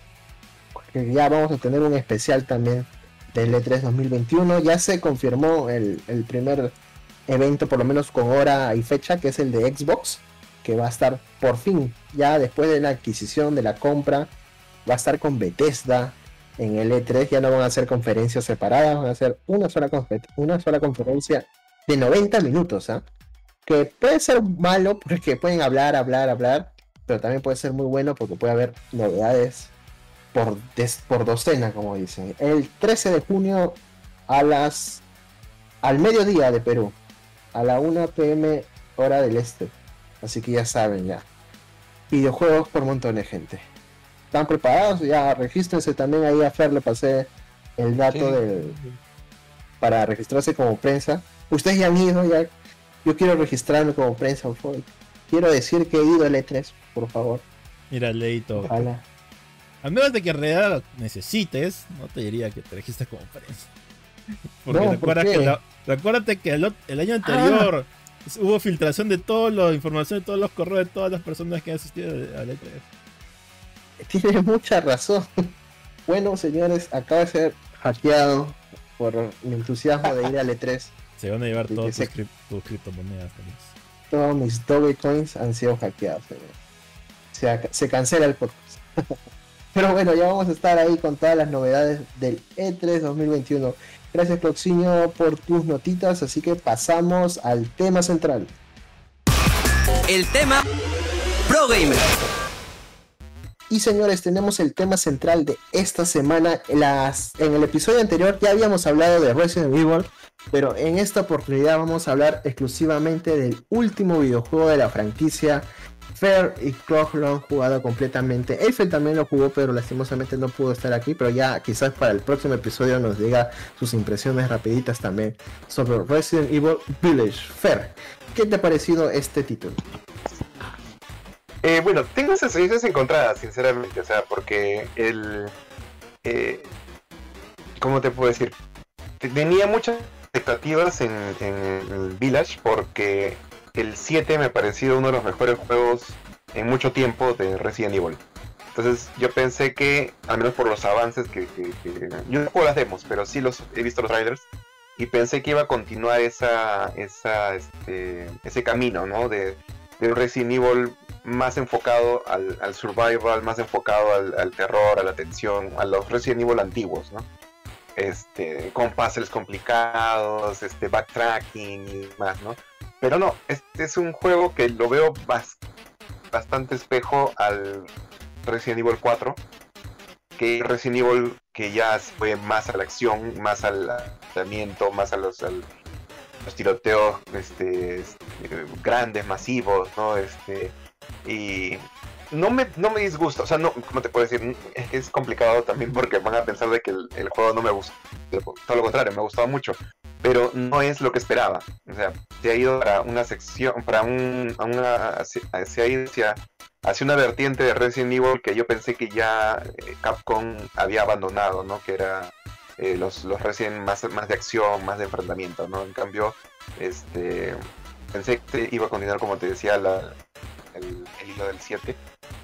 Porque ya vamos a tener un especial también del E tres dos mil veintiuno. Ya se confirmó el, el primer evento, por lo menos con hora y fecha, que es el de Xbox, que va a estar por fin, ya después de la adquisición, de la compra, va a estar con Bethesda en el E tres. Ya no van a hacer conferencias separadas, van a hacer una sola, confer- una sola conferencia de noventa minutos, ¿eh? Que puede ser malo porque pueden hablar, hablar, hablar, pero también puede ser muy bueno porque puede haber novedades por, des- por docena, como dicen. El trece de junio a las al mediodía de Perú, a la una pe eme hora del este. Así que ya saben, ya. Videojuegos por montones, gente. ¿Están preparados? Ya regístrense también. Ahí a Fer le pasé el dato Sí. del, para registrarse como prensa. Ustedes ya han ido, ya. Yo quiero registrarme como prensa, por favor. Quiero decir que he ido al E tres, por favor. Mira, Leito. Ojalá. A menos de que en realidad lo necesites, no te diría que te registres como prensa. Porque No, ¿por recuerda qué? que la- recuérdate que el, ot- el año anterior hubo filtración de toda la información, de todos los correos de todas las personas que han asistido al E tres. Tiene mucha razón. Bueno, señores, acaba de ser hackeado por mi entusiasmo de ir al E tres. Se van a llevar Sí, todas que tus, se- crip- tus criptomonedas también. Todos mis Dogecoins han sido hackeados, señores. Se, ac- se cancela el podcast. Pero bueno, ya vamos a estar ahí con todas las novedades del E tres dos mil veintiuno. Gracias, Cloxinho, por tus notitas. Así que pasamos al tema central. El tema Pro Gamer. Y señores, tenemos el tema central de esta semana. Las, en el episodio anterior ya habíamos hablado de Resident Evil, pero en esta oportunidad vamos a hablar exclusivamente del último videojuego de la franquicia. Fer y Krog lo han jugado completamente. Eiffel también lo jugó, pero lastimosamente no pudo estar aquí. Pero ya quizás para el próximo episodio nos diga sus impresiones rapiditas también sobre Resident Evil Village. Fer, ¿qué te ha parecido este título? Eh, bueno, tengo esas sensaciones encontradas, sinceramente, o sea, porque el... Eh, ¿Cómo te puedo decir? Tenía muchas expectativas en, en el Village porque el siete me ha parecido uno de los mejores juegos en mucho tiempo de Resident Evil. Entonces yo pensé que, al menos por los avances que, que, que... yo no juego las demos, pero sí los he visto los trailers, y pensé que iba a continuar esa, esa, este, ese camino, ¿no? De, de un Resident Evil más enfocado al, al survival, más enfocado al, al terror, a la tensión, a los Resident Evil antiguos, ¿no? Este, con puzzles complicados, este, backtracking y demás, ¿no? Pero no, este es un juego que lo veo bas- bastante espejo al Resident Evil cuatro, que Resident Evil que ya fue más a la acción, más al lanzamiento, más a los, al, los tiroteos este, este, grandes, masivos, ¿no? Este, y no me, no me disgusta, o sea, no, ¿cómo te puedo decir? Es que es complicado también porque van a pensar de que el, el juego no me gusta, todo lo contrario, me ha gustado mucho, pero no es lo que esperaba, o sea, se ha ido para una sección, para un, a una, se, se ha ido hacia, hacia una vertiente de Resident Evil que yo pensé que ya eh, Capcom había abandonado, ¿no? Que era eh, los, los Resident más, más de acción, más de enfrentamiento, ¿no? En cambio, este, pensé que iba a continuar, como te decía, la, el, el hilo del siete.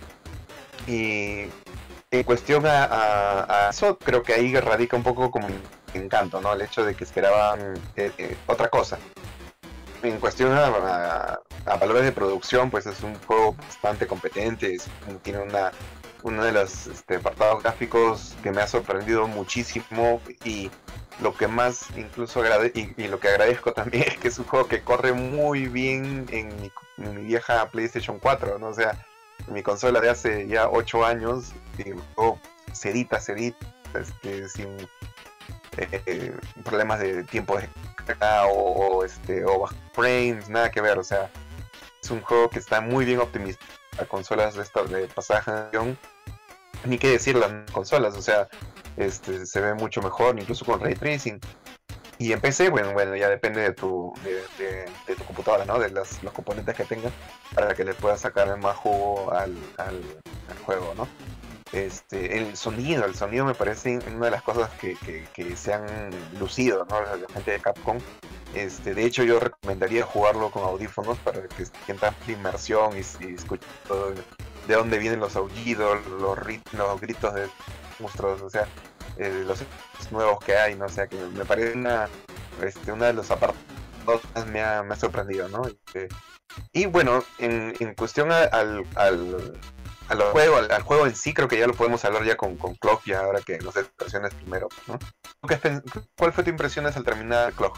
Y en cuestión a, a, a eso, creo que ahí radica un poco como encanto, ¿no? El hecho de que esperaban eh, eh, otra cosa. En cuestión a, a, a valores de producción, pues es un juego bastante competente, es, tiene una uno de los este, apartados gráficos que me ha sorprendido muchísimo, y lo que más incluso agrade y, y lo que agradezco también es que es un juego que corre muy bien en mi, en mi vieja PlayStation cuatro, ¿no? O sea, mi consola de hace ya ocho años, y el juego se edita, se edita, este, sin eh, problemas de tiempo de carga o, o, este, o bajo frames, nada que ver, o sea, es un juego que está muy bien optimizado a consolas de, esta, de pasada generación, ni qué decir las consolas, o sea, este, se ve mucho mejor, incluso con Ray Tracing. Y en P C, bueno, bueno, ya depende de tu, de, de, de tu computadora, ¿no? De las, los componentes que tengas para que le puedas sacar más jugo al, al, al juego, ¿no? Este, el sonido, el sonido me parece una de las cosas que, que, que se han lucido, ¿no? La gente de Capcom. Este, de hecho, yo recomendaría jugarlo con audífonos para que sientan la inmersión y, y escuchen todo, de dónde vienen los aullidos, los, rit los gritos de monstruos, o sea, eh, los nuevos que hay, ¿no? O sea, que me parece una, este, una de los apartados me ha, me ha sorprendido, ¿no? Este, y bueno, en, en cuestión a, al, al, al juego, al, al juego en sí, creo que ya lo podemos hablar ya con, con Clock, ya ahora que nos des impresiones primero, ¿no? ¿Cuál fue tu impresiones al terminar Clock?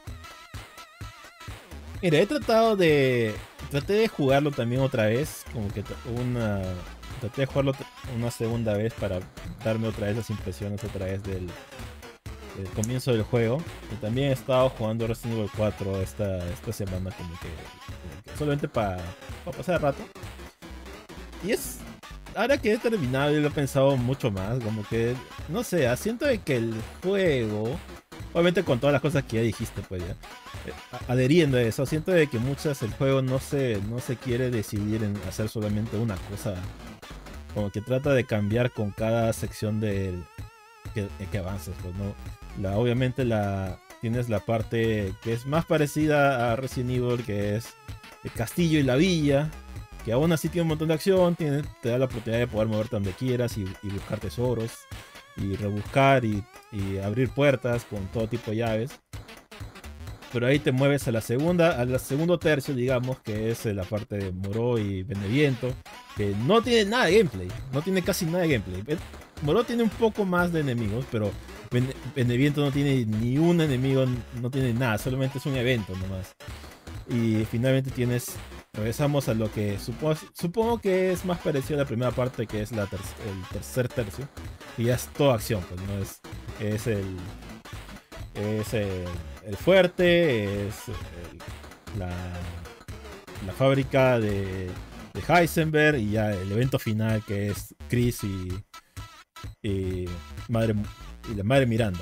Mira, he tratado de... Traté de jugarlo también otra vez, como que una... Traté de jugarlo una segunda vez para darme otra vez las impresiones otra vez del, del comienzo del juego. Y también he estado jugando Resident Evil cuatro esta, esta semana como que, como que solamente para pa pasar el rato. Y es... Ahora que he terminado y lo he pensado mucho más, como que... No sé, siento de que el juego... Obviamente con todas las cosas que ya dijiste, pues ya. Adheriendo a eso, siento de que muchas el juego no se, no se quiere decidir en hacer solamente una cosa. Como que trata de cambiar con cada sección del que, que avances, pues, ¿no? La, obviamente la tienes la parte que es más parecida a Resident Evil, que es el castillo y la villa, que aún así tiene un montón de acción, tiene, te da la oportunidad de poder moverte donde quieras y, y buscar tesoros y rebuscar y, y abrir puertas con todo tipo de llaves. Pero ahí te mueves a la segunda, al segundo tercio, digamos, que es la parte de Moró y Beneviento, que no tiene nada de gameplay, no tiene casi nada de gameplay. Moró tiene un poco más de enemigos, pero Bene Beneviento no tiene ni un enemigo, no tiene nada, solamente es un evento nomás. Y finalmente tienes, regresamos a lo que supo supongo que es más parecido a la primera parte, que es la ter el tercer tercio, y ya es toda acción, pues no es, es el... Es el, el fuerte, es el, la, la fábrica de, de Heisenberg, y ya el evento final que es Chris y, y, madre, y la madre Miranda.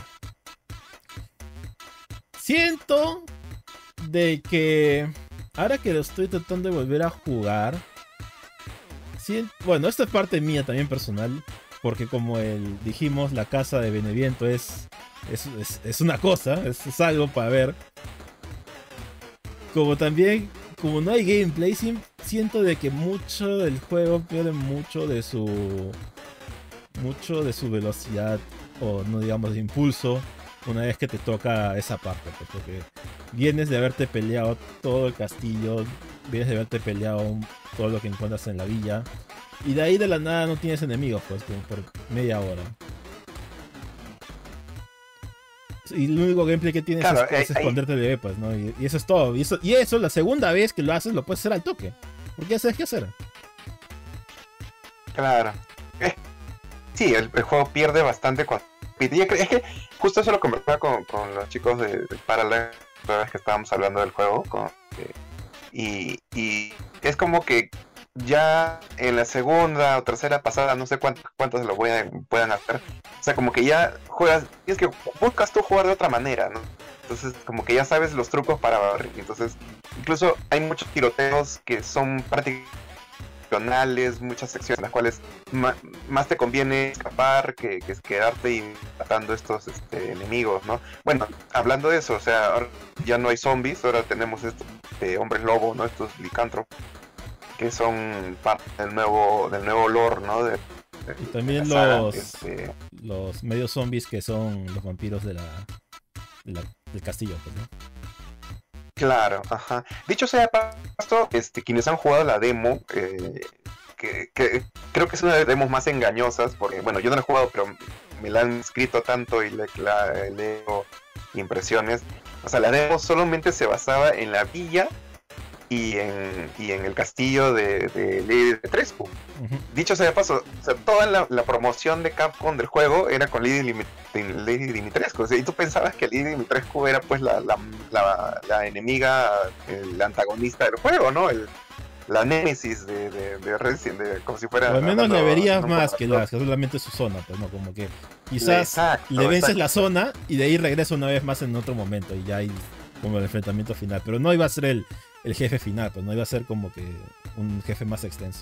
Siento de que ahora que lo estoy tratando de volver a jugar, siento, bueno, esta es parte mía también personal, porque como el, dijimos, la casa de Beneviento es Es, es, es una cosa, es, es algo para ver. Como también, como no hay gameplay, siento de que mucho del juego pierde mucho de su mucho de su velocidad o no digamos de impulso una vez que te toca esa parte, pues, porque vienes de haberte peleado todo el castillo, vienes de haberte peleado todo lo que encuentras en la villa y de ahí de la nada no tienes enemigos, pues, como por media hora. Y el único gameplay que tienes Claro, es, es ahí- esconderte de B, pues, ¿no? Y, y eso es todo. Y eso, y eso, la segunda vez que lo haces, lo puedes hacer al toque. Porque ya sabes qué hacer. Claro. Eh, sí, el, el juego pierde bastante cuando... y ya que- Es que justo eso lo conversaba con, con los chicos de, de Parallel, la vez que estábamos hablando del juego. Con, eh, y, y es como que ya en la segunda o tercera pasada, no sé cuántos, cuántos lo voy a- puedan hacer. O sea, como que ya juegas, es que buscas tú jugar de otra manera, ¿no? Entonces, como que ya sabes los trucos para barrer. Entonces, incluso hay muchos tiroteos que son prácticamente opcionales, muchas secciones en las cuales ma- más te conviene escapar que, que es quedarte y matando estos este, enemigos, ¿no? Bueno, hablando de eso, o sea, ahora ya no hay zombies, ahora tenemos estos eh, hombres lobo, ¿no? Estos licántropos, que son parte del nuevo, del nuevo lore, ¿no? De, de- Y también de la saga, los, este, los medios zombies que son los vampiros de la, de la- del castillo, pues, ¿no? Claro, ajá. Dicho sea de paso, este, quienes han jugado la demo, eh, que, que creo que es una de las demos más engañosas, porque, bueno, yo no la he jugado, pero me la han escrito tanto y le, la, leo impresiones. O sea, la demo solamente se basaba en la villa y en, y en el castillo de, de Lady Dimitrescu. Ujú. Dicho sea de paso, o sea, toda la, la promoción de Capcom del juego era con Lady, Lim- Lady Dimitrescu. O sea, y tú pensabas que Lady Dimitrescu era pues la, la, la, la enemiga, el antagonista del juego, ¿no? El, la némesis de, de, de Resident, de- como si fuera... O al menos le hablando- verías no, más como- que, la, que solamente su zona, pues, ¿no? Como que quizás Exacto, le vences exacto. la zona y de ahí regresa una vez más en otro momento y ya hay como el enfrentamiento final. Pero no iba a ser el, el jefe final, pues no iba a ser como que un jefe más extenso.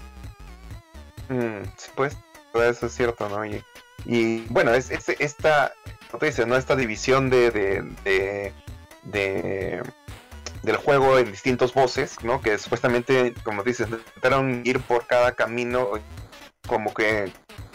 Mm, sí, pues, todo eso es cierto, ¿no? Y, y, bueno, es, es esta, como tú dices, ¿no? Esta división de, de, de, de- del juego en distintos voces, ¿no? Que supuestamente, como dices, intentaron ir por cada camino, como que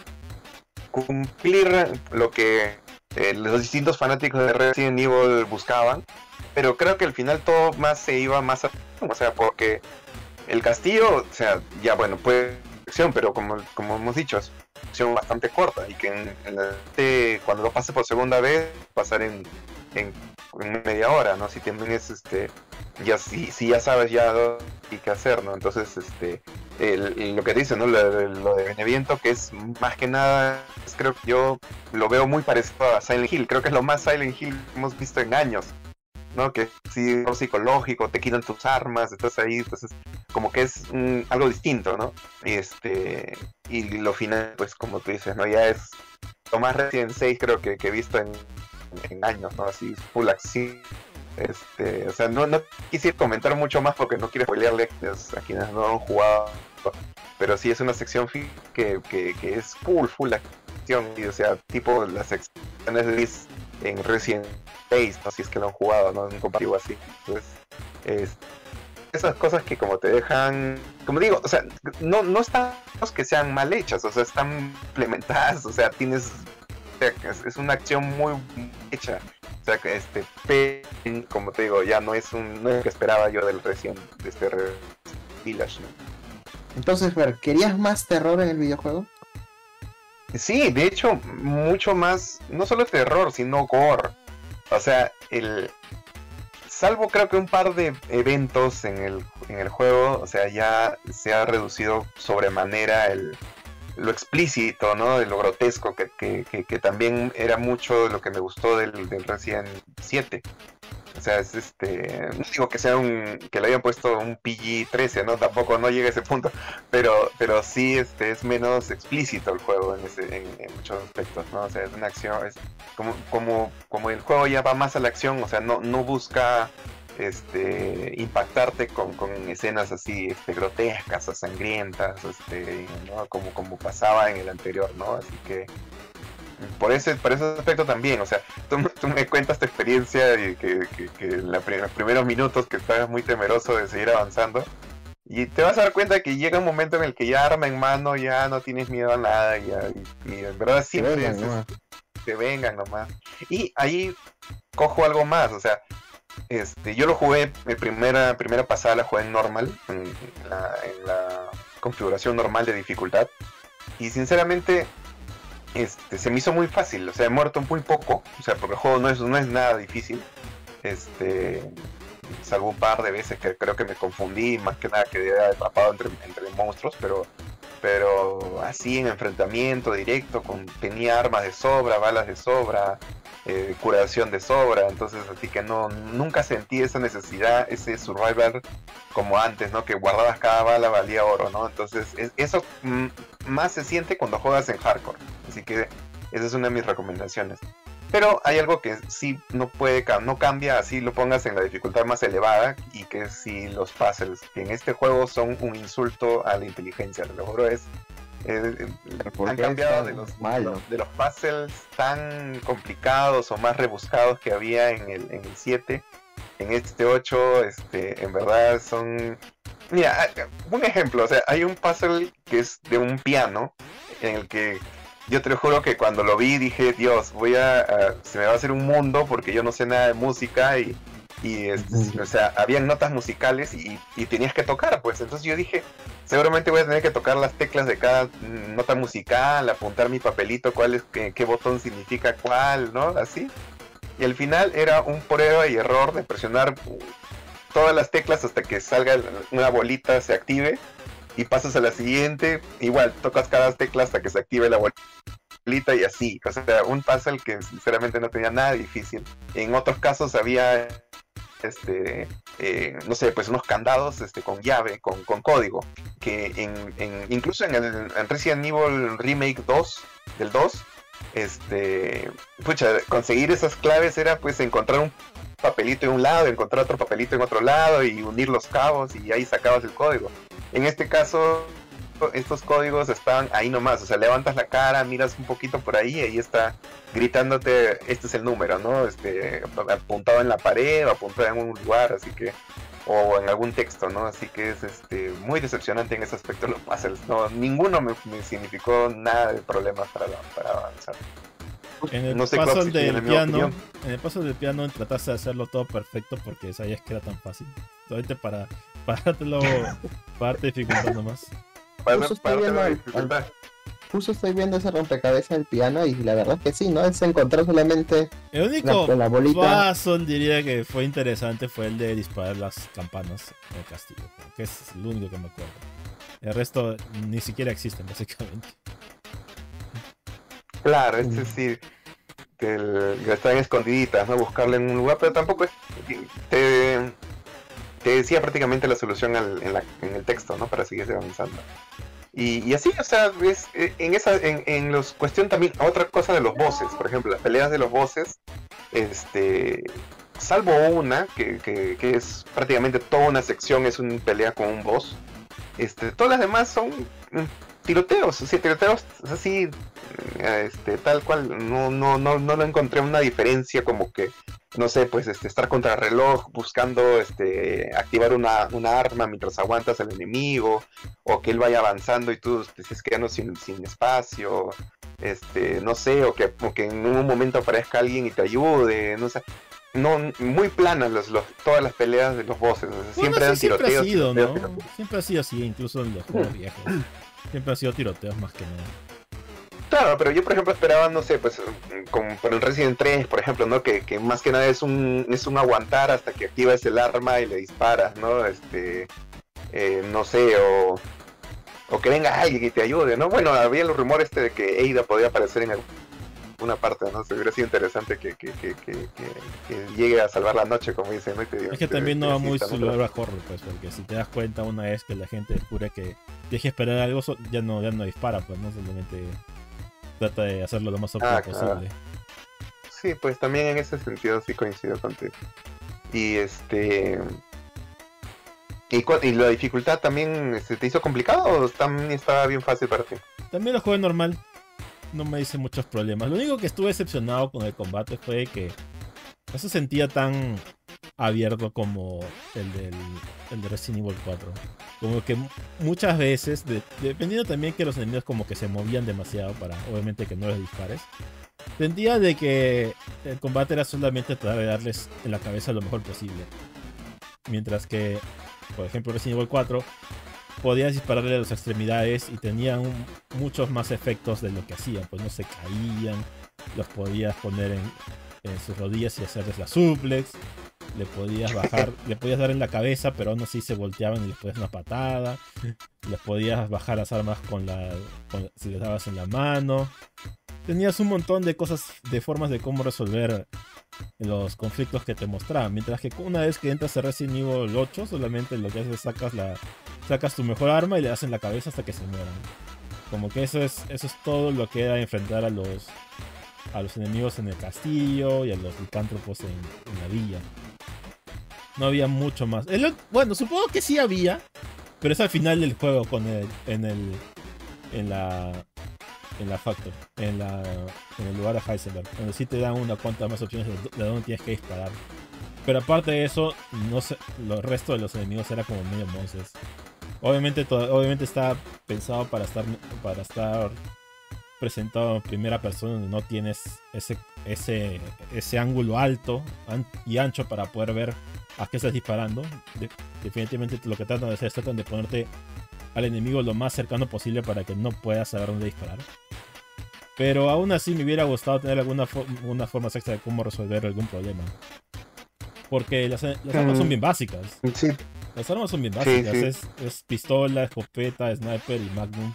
cumplir lo que eh, los distintos fanáticos de Resident Evil buscaban, pero creo que al final todo más se iba más a... O sea, porque el castillo, o sea, ya bueno, puede acción, pero como, como hemos dicho, es una acción bastante corta y que en, en la- eh, cuando lo pase por segunda vez, pasar en, en, en media hora, ¿no? Si también es este, ya si, si ya sabes ya lo- y qué hacer, ¿no? Entonces, este, el- el- lo que dice, ¿no? Lo, de- lo de Beneviento, que es más que nada, es- creo que yo lo veo muy parecido a Silent Hill, creo que es lo más Silent Hill que hemos visto en años, ¿no? Que sí, es psicológico, te quitan tus armas, estás ahí, entonces como que es mm, algo distinto, ¿no? Y este y lo final, pues como tú dices, ¿no? Ya es lo más Resident seis creo que, que he visto en, en años, ¿no? Así, full acción. Este, o sea, no, no quisiera comentar mucho más porque no quiero spoilearle a quienes no han jugado, pero sí es una sección fi- que, que, que es full, full acción, y, o sea, tipo las secciones de Liz en Resident seis, ¿no? Si es que lo han jugado, ¿no? En un comparativo así. Entonces, es, esas cosas que como te dejan, como digo, o sea, no, no están que sean mal hechas, o sea, están implementadas, o sea, tienes, o sea, es, es una acción muy hecha, o sea, que este, pe- como te digo, ya no es un, no es lo que esperaba yo del recién, de este Re- Village, ¿no? Entonces, Fer, ¿querías más terror en el videojuego? Sí, de hecho, mucho más, no solo terror, sino gore. O sea, el salvo creo que un par de eventos en el, en el juego, o sea, ya se ha reducido sobremanera el, lo explícito, ¿no? De lo grotesco, que, que, que, que también era mucho de lo que me gustó del, del Resident siete. O sea, es este, no digo que sea un, que le hayan puesto un P G trece, ¿no? Tampoco no llega a ese punto, pero, pero sí este, es menos explícito el juego en, ese, en, en muchos aspectos, ¿no? O sea, es una acción, es como, como, como el juego ya va más a la acción, o sea, no, no busca este impactarte con, con escenas así este, grotescas o sangrientas, este, ¿no? Como, como pasaba en el anterior, ¿no? Así que por ese, por ese aspecto también, o sea, tú, tú me cuentas tu experiencia y que, que, que en la prim- los primeros minutos que estabas muy temeroso de seguir avanzando Y te vas a dar cuenta que llega un momento en el que ya arma en mano, ya no tienes miedo a nada, ya, y, y en verdad siempre vengan es- nomás. te vengan nomás. Y ahí cojo algo más, o sea, este, yo lo jugué, mi primera, primera pasada la jugué en normal, en la, en la configuración normal de dificultad, y sinceramente este, se me hizo muy fácil, o sea, he muerto muy poco, o sea, porque el juego no es, no es nada difícil, este, salvo un par de veces que creo que me confundí, más que nada quedé atrapado entre, entre monstruos, pero pero así en enfrentamiento directo, con, tenía armas de sobra, balas de sobra, eh, curación de sobra, entonces así que no, nunca sentí esa necesidad, ese survival como antes, ¿no? Que guardabas cada bala, valía oro, ¿no? Entonces es- eso mm, más se siente cuando juegas en hardcore, así que esa es una de mis recomendaciones. Pero hay algo que sí no puede, ca- no cambia así lo pongas en la dificultad más elevada, y que es si los puzzles, que en este juego son un insulto a la inteligencia. Lo juro, es eh, ¿Por han qué cambiado es de tan los, malo? de los puzzles tan complicados o más rebuscados que había en el, en el siete. En este ocho, este, en verdad son... Mira, ah, un ejemplo, o sea, hay un puzzle que es de un piano, en el que yo te lo juro que cuando lo vi dije, Dios, voy a, a- se me va a hacer un mundo porque yo no sé nada de música, y, y este, o sea, habían notas musicales y, y tenías que tocar, pues. Entonces yo dije, seguramente voy a tener que tocar las teclas de cada mm, nota musical, apuntar mi papelito, cuál es, qué, qué botón significa cuál, ¿no? Así. Y al final era un prueba y error de presionar todas las teclas hasta que salga el- una bolita, se active, y pasas a la siguiente, igual tocas cada tecla hasta que se active la bolita, y así. O sea, un puzzle que sinceramente no tenía nada difícil. En otros casos había este eh, no sé, pues unos candados este con llave, con, con código, que en, en- incluso en el en Resident Evil Remake dos, del dos, este pucha, conseguir esas claves era pues encontrar un papelito en un lado, encontrar otro papelito en otro lado y unir los cabos, y ahí sacabas el código. En este caso estos códigos estaban ahí nomás, o sea, levantas la cara, miras un poquito por ahí, y ahí está gritándote, este es el número, ¿no? Este, apuntado en la pared o apuntado en un lugar, así que, o en algún texto, ¿no? Así que es este muy decepcionante en ese aspecto los puzzles, no, ninguno me, me significó nada de problemas para, para avanzar. En el No sé, puzzle Cloud, si tiene del la misma piano, opinión. en el puzzle del piano trataste de hacerlo todo perfecto porque sabías que era tan fácil. Solamente para parártelo, para darte dificultad nomás. Para, Justo estoy para viendo la el- dificultad. Justo estoy viendo ese rompecabezas del piano y la verdad es que sí, ¿no? Es encontrar solamente El único la, la bolita. puzzle diría que fue interesante fue el de disparar las campanas en el castillo, que es el único que me acuerdo. El resto ni siquiera existen, básicamente. Claro, este sí, que, el- que están escondiditas, ¿no? Buscarle en un lugar, pero tampoco es, te, te decía prácticamente la solución al- en, la- en el texto, ¿no? Para seguir avanzando. Y, y así, o sea, es, eh, en esa, en, en los cuestión también, otra cosa de los bosses, por ejemplo, las peleas de los bosses, este, salvo una, que, que, que es prácticamente toda una sección, es una pelea con un boss, este, todas las demás son mm, tiroteos, o sea, tiroteos así, eh, este, tal cual, no, no, no, no lo encontré una diferencia como que, no sé, pues este, estar contra el reloj buscando este, activar una, una arma mientras aguantas al enemigo, o que él vaya avanzando y tú te estés quedando sin, sin espacio, este, no sé, o que, o que en un momento aparezca alguien y te ayude, no sé. No, muy planas los, los, todas las peleas de los bosses, o sea, Bueno, siempre sí, eran siempre ha tiroteos, sido, tiroteos, ¿no? tiroteos. Siempre ha sido así, incluso en los juegos viejos. Siempre ha sido tiroteos más que nada. Claro, pero yo por ejemplo esperaba, no sé, pues como por el Resident tres, por ejemplo, ¿no? Que, que más que nada es un, es un aguantar hasta que activas el arma y le disparas, ¿no? Este, eh, no sé, o, o que venga alguien y te ayude, ¿no? Bueno, había el rumor este de que Ada podía aparecer en alguna parte, ¿no? Se hubiera sido interesante que, que, que, que, que, que llegue a salvar la noche, como dicen, ¿no? Y te- Es que te- también te no va muy asista, su ¿no? a horror, pues, porque si te das cuenta una vez que la gente descubre que tienes que esperar algo, so- ya no, ya no dispara, pues, no simplemente trata de hacerlo lo más óptimo Ah, claro. posible. Sí, pues también en ese sentido sí coincido contigo. Y este... ¿Y, cu- y la dificultad también se te hizo complicado o también estaba bien fácil para ti? También lo jugué normal, no me hice muchos problemas. Lo único que estuve decepcionado con el combate fue que no se sentía tan abierto como el del el de Resident Evil cuatro. como que muchas veces, de, dependiendo también que los enemigos como que se movían demasiado para obviamente que no les dispares, sentía de que el combate era solamente tratar de darles en la cabeza lo mejor posible. Mientras que, por ejemplo, Resident Evil cuatro podías dispararle a las extremidades y tenían un, muchos más efectos de lo que hacían, pues no se caían, los podías poner en, en sus rodillas y hacerles la suplex. Le podías bajar, le podías dar en la cabeza, pero aún así se volteaban y les podías una patada. Les podías bajar las armas con la, con, si les dabas en la mano. Tenías un montón de cosas, de formas de cómo resolver los conflictos que te mostraban. Mientras que una vez que entras a Resident Evil ocho, solamente lo que haces es sacas la, sacas tu mejor arma y le das en la cabeza hasta que se mueran. Como que eso es, eso es todo lo que era enfrentar a los, a los enemigos en el castillo y a los licántropos en, en la villa. No había mucho más. El, bueno, supongo que sí había, pero es al final del juego con el, en el, en la, en la Factor, en la, en el lugar de Heisenberg, donde sí te dan una cuantas más opciones de, de dónde tienes que disparar. Pero aparte de eso, no sé, los restos de los enemigos era como medio monces. Obviamente, todo, obviamente está pensado para estar, para estar presentado en primera persona, donde no tienes ese, ese, ese ángulo alto y ancho para poder ver a qué estás disparando. De, definitivamente lo que tratan de hacer es tratan de ponerte al enemigo lo más cercano posible para que no puedas saber dónde disparar. Pero aún así me hubiera gustado tener alguna fo una forma extra de cómo resolver algún problema. Porque las, las armas son bien básicas. Sí. Las armas son bien básicas. Sí, sí. Es, es pistola, escopeta, sniper y magnum.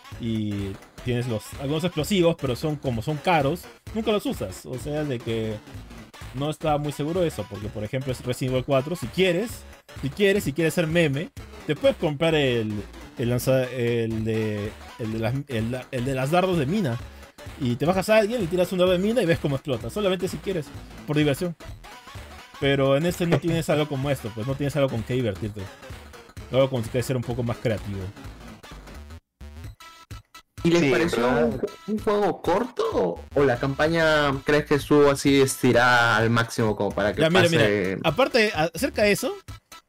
Y tienes los algunos explosivos, pero son como son caros, nunca los usas. O sea, de que no estaba muy seguro de eso, porque por ejemplo es Resident Evil cuatro, si quieres, si quieres, si quieres ser meme, te puedes comprar el el, lanza, el, de, el, de las, el, el de las dardos de mina y te bajas a alguien y tiras un dardo de mina y ves cómo explota, solamente si quieres, por diversión. Pero en este no tienes algo como esto, pues no tienes algo con que divertirte, algo con que ser un poco más creativo. ¿Y les Sí, pareció ¿verdad? un, un juego corto o la campaña crees que estuvo así estirada al máximo como para que Ya, mira, pase? mira, aparte, acerca de eso,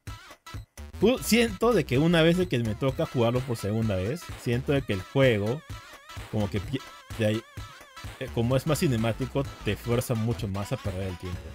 pu- siento de que una vez de que me toca jugarlo por segunda vez, siento de que el juego, como que pi- de ahí, eh, como es más cinemático, te fuerza mucho más a perder el tiempo.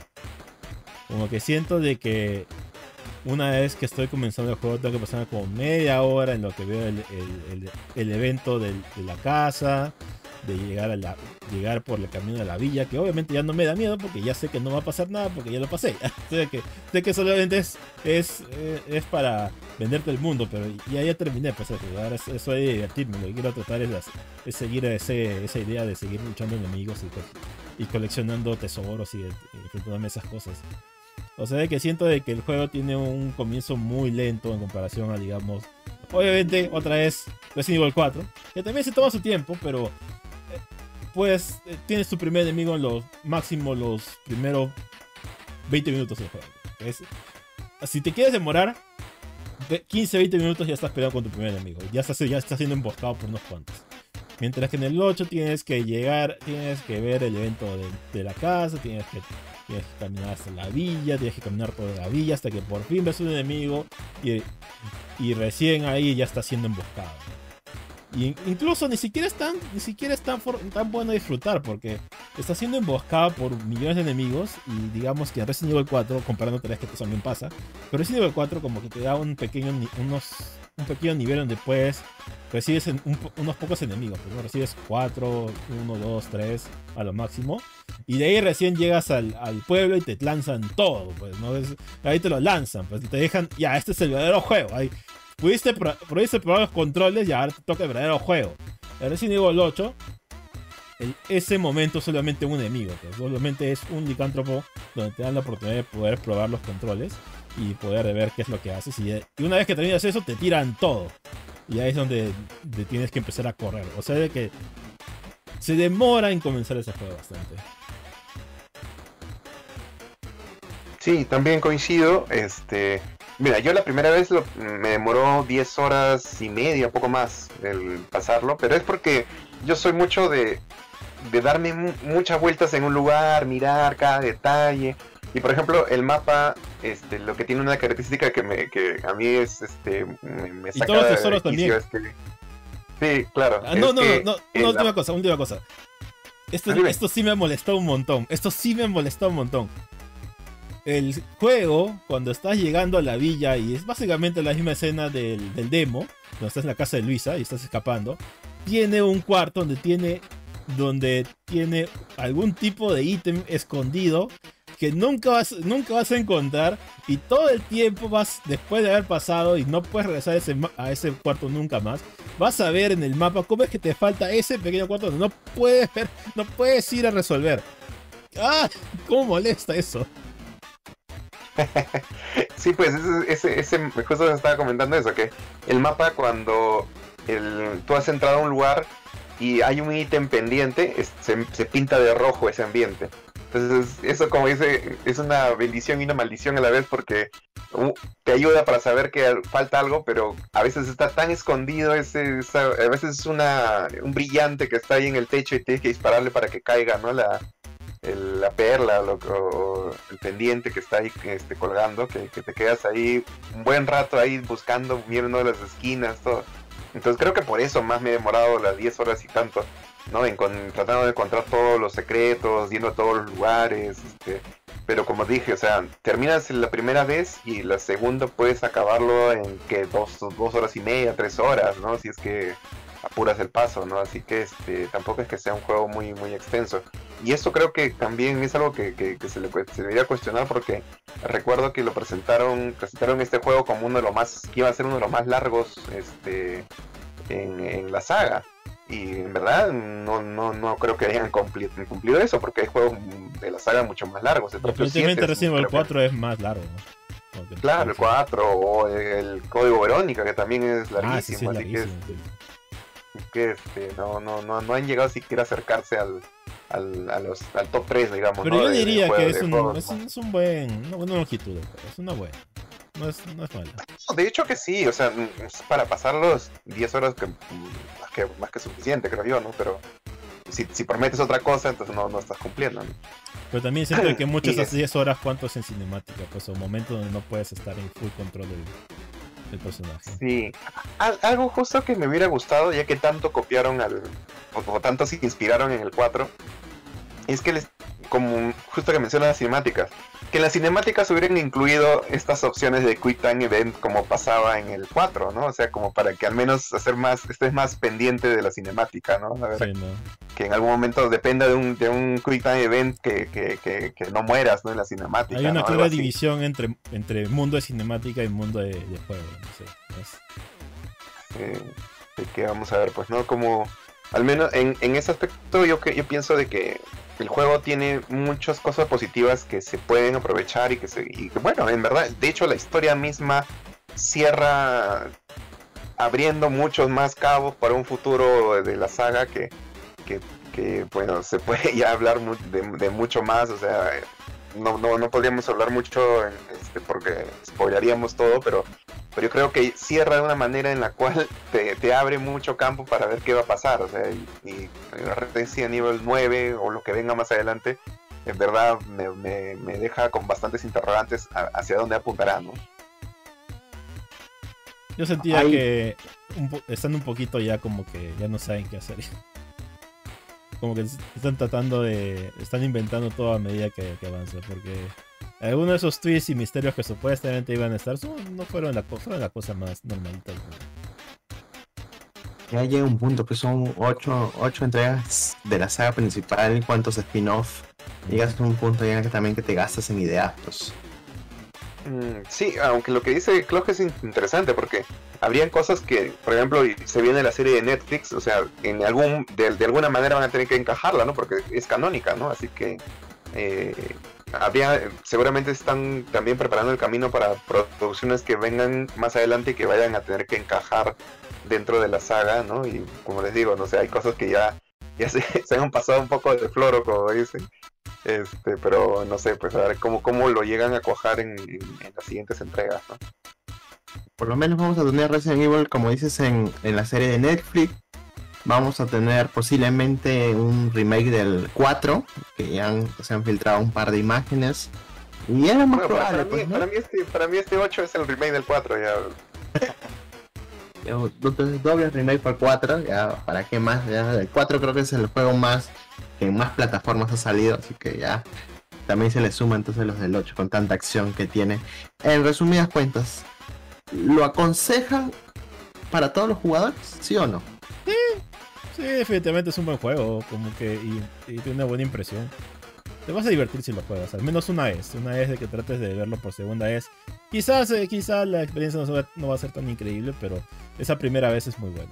Como que siento de que una vez que estoy comenzando el juego tengo que pasar como media hora en lo que veo el, el, el, el evento del, de la casa, de llegar a la, llegar por el camino de la villa, que obviamente ya no me da miedo porque ya sé que no va a pasar nada porque ya lo pasé. sé, que, sé que solamente es, es, eh, es para venderte el mundo, pero ya, ya terminé, pues ahora es, eso de divertirme, lo que quiero tratar es, es seguir ese, esa idea de seguir luchando enemigos y, co y coleccionando tesoros y, y enfrentándome a esas cosas. O sea, de que siento de que el juego tiene un comienzo muy lento en comparación a, digamos, obviamente, otra vez Resident Evil cuatro, que también se toma su tiempo, pero eh, pues eh, tienes tu primer enemigo en los máximo los primeros veinte minutos del juego. Es, si te quieres demorar quince a veinte minutos ya estás peleando con tu primer enemigo, ya estás, ya estás siendo emboscado por unos cuantos. Mientras que en el ocho tienes que llegar, tienes que ver el evento de, de la casa, tienes que, tienes que caminar hasta la villa, tienes que caminar por la villa hasta que por fin ves un enemigo y, y recién ahí ya está siendo emboscado. Y incluso ni siquiera es tan, ni siquiera es tan, for, tan bueno disfrutar porque está siendo emboscado por millones de enemigos y digamos que en Resident Evil cuatro, comparando tres que esto también pasa, pero Resident Evil cuatro como que te da un pequeño, unos, un pequeño nivel donde puedes, recibes en un, unos pocos enemigos, pues, ¿no? Recibes cuatro, uno, dos, tres a lo máximo y de ahí recién llegas al, al pueblo y te lanzan todo, pues, ¿no? Es, ahí te lo lanzan, pues te dejan, ya, este es el verdadero juego, ahí Pudiste, pro pudiste probar los controles y ahora te toca el verdadero juego. En Resident Evil ocho, el, ese momento solamente un enemigo, pues, solamente es un licántropo donde te dan la oportunidad de poder probar los controles y poder ver qué es lo que haces. Y, y una vez que terminas eso, te tiran todo. Y ahí es donde te tienes que empezar a correr. O sea, de que se demora en comenzar ese juego bastante. Sí, también coincido. Este, mira, yo la primera vez lo, me demoró diez horas y media, poco más, el pasarlo, pero es porque yo soy mucho de, de darme mu muchas vueltas en un lugar, mirar cada detalle, Y por ejemplo, el mapa, este, lo que tiene una característica que me, que a mí es, este, me, me Y saca todos los de tesoros quicio también. es que- sí, claro. Ah, no, es no, que no, no, en una la- última cosa, una última cosa. Esto, Ah, dime. esto sí me ha molestado un montón. Esto sí me ha molestado un montón. El juego, cuando estás llegando a la villa, y es básicamente la misma escena del, del demo, donde estás en la casa de Luisa y estás escapando, tiene un cuarto donde tiene, donde tiene algún tipo de ítem escondido que nunca vas, nunca vas a encontrar, y todo el tiempo vas, después de haber pasado y no puedes regresar a ese, ma- a ese cuarto nunca más, vas a ver en el mapa cómo es que te falta ese pequeño cuarto donde no puedes ver, no puedes ir a resolver. ¡Ah! ¿Cómo molesta eso? Sí, pues ese, ese, ese, justo estaba comentando eso, que el mapa cuando el, tú has entrado a un lugar y hay un ítem pendiente, es- se, se pinta de rojo ese ambiente. Entonces eso, como dice, es una bendición y una maldición a la vez, porque uh, te ayuda para saber que al- falta algo, pero a veces está tan escondido, ese, esa- a veces es una, un brillante que está ahí en el techo y tienes que dispararle para que caiga, ¿no? La, el- la perla lo- o el pendiente que está ahí este, colgando, que, que te quedas ahí un buen rato ahí buscando, viendo las esquinas, todo. Entonces creo que por eso más me he demorado las diez horas y tanto, ¿no? En con- tratando de encontrar todos los secretos, yendo a todos los lugares, este, pero como dije, o sea, terminas la primera vez y la segunda puedes acabarlo en que dos, dos horas y media, tres horas, ¿no? Si es que apuras el paso, ¿no? Así que este, tampoco es que sea un juego muy, muy extenso. Y eso creo que también es algo que, que, que se, le, se debería cuestionar, porque recuerdo que lo presentaron, presentaron este juego como uno de los más, que iba a ser uno de los más largos este, en, en la saga. Y en verdad no, no, no creo que hayan cumplido, cumplido eso, porque hay juegos de la saga mucho más largos. El propio Definitivamente siete es- Resident Evil creo que- cuatro es más largo, ¿no? Porque- Claro, el cuatro o el Código Verónica, que también es Ah, sí, sí, larguísimo, es así que, larguísimo, sí. que este, no, no, no, no han llegado siquiera a acercarse al, al, a los, al top tres, digamos. Pero ¿no? yo de- de diría juegos- que es de un, juegos. es, un, es un buen, una buena longitud de juego, es una buena. No es, no es mala. No, de hecho que sí, o sea, es para pasarlos diez horas que, más que más que suficiente, creo yo, ¿no? Pero si, si prometes otra cosa, entonces no, no estás cumpliendo, ¿no? Pero también siento que muchas Y esas es- diez horas, ¿cuántos en cinemática? Pues o momentos donde no puedes estar en full control del, del personaje. Sí, Al- algo justo que me hubiera gustado, ya que tanto copiaron al, o, o tanto se inspiraron en el cuatro, es que les, como justo que mencionan las cinemáticas, que en las cinemáticas hubieran incluido estas opciones de Quick Time Event como pasaba en el cuatro, ¿no? O sea, como para que al menos hacer más, estés más pendiente de la cinemática, ¿no? A ver, Sí, ¿no? que en algún momento dependa de un, de un Quick Time Event que, que, que, que no mueras, ¿no? En la cinemática. Hay una ¿no? Algo clara así. división entre, entre mundo de cinemática y mundo de, de juego. No sé, es- eh, de que vamos a ver, pues, ¿no? Como, al menos en, en ese aspecto yo, que, yo pienso de que el juego tiene muchas cosas positivas que se pueden aprovechar y que se, y que, bueno, en verdad, de hecho la historia misma cierra abriendo muchos más cabos para un futuro de la saga que, que, que, bueno, se puede ya hablar mu- de, de mucho más, o sea, no, no, no podríamos hablar mucho este, porque spoilearíamos todo, pero pero yo creo que cierra de una manera en la cual te, te abre mucho campo para ver qué va a pasar, o sea, y, y Resident Evil nueve o lo que venga más adelante, en verdad me, me, me deja con bastantes interrogantes a- hacia dónde apuntará, ¿no? Yo sentía Hay- que un po- están un poquito ya como que ya no saben qué hacer. Como que están tratando de... Están inventando todo a medida que, que avanza. Porque algunos de esos twists y misterios que supuestamente iban a estar son- no fueron la, co- fueron la cosa más normalita. del juego. Ya llega un punto que son ocho, ocho entregas de la saga principal, cuántos spin-off. Llegas a un punto ya que también que te gastas en ideas, pues. Mm, sí, aunque lo que dice Clock es in- interesante porque habrían cosas que, por ejemplo, y se viene la serie de Netflix, o sea, en algún de, de alguna manera van a tener que encajarla, ¿no? Porque es canónica, ¿no? Así que eh, habría, seguramente están también preparando el camino para producciones que vengan más adelante y que vayan a tener que encajar dentro de la saga, ¿no? Y como les digo, no sé, hay cosas que ya, ya se, se han pasado un poco de floro, como dicen. Este, pero no sé, pues a ver cómo, cómo lo llegan a cuajar en, en, en las siguientes entregas, ¿no? Por lo menos vamos a tener Resident Evil, como dices, en, en la serie de Netflix. Vamos a tener posiblemente un remake del cuatro, que ya han- se han filtrado un par de imágenes. Y era más Bueno, para, probable, para, pues, mí, ¿no? para, mí este, para mí este ocho es el remake del cuatro ya. Entonces doble remake por cuatro, ya para qué más, ya el cuatro creo que es el juego más que en más plataformas ha salido, así que ya también se le suma entonces los del ocho con tanta acción que tiene. En resumidas cuentas, ¿lo aconsejan para todos los jugadores? ¿Sí o no? Sí, definitivamente es un buen juego, como que y, y tiene una buena impresión. Te vas a divertir si lo juegas, al menos una vez, una vez de que trates de verlo por segunda vez. Quizás, eh, quizás la experiencia no va, no va a ser tan increíble, pero esa primera vez es muy buena.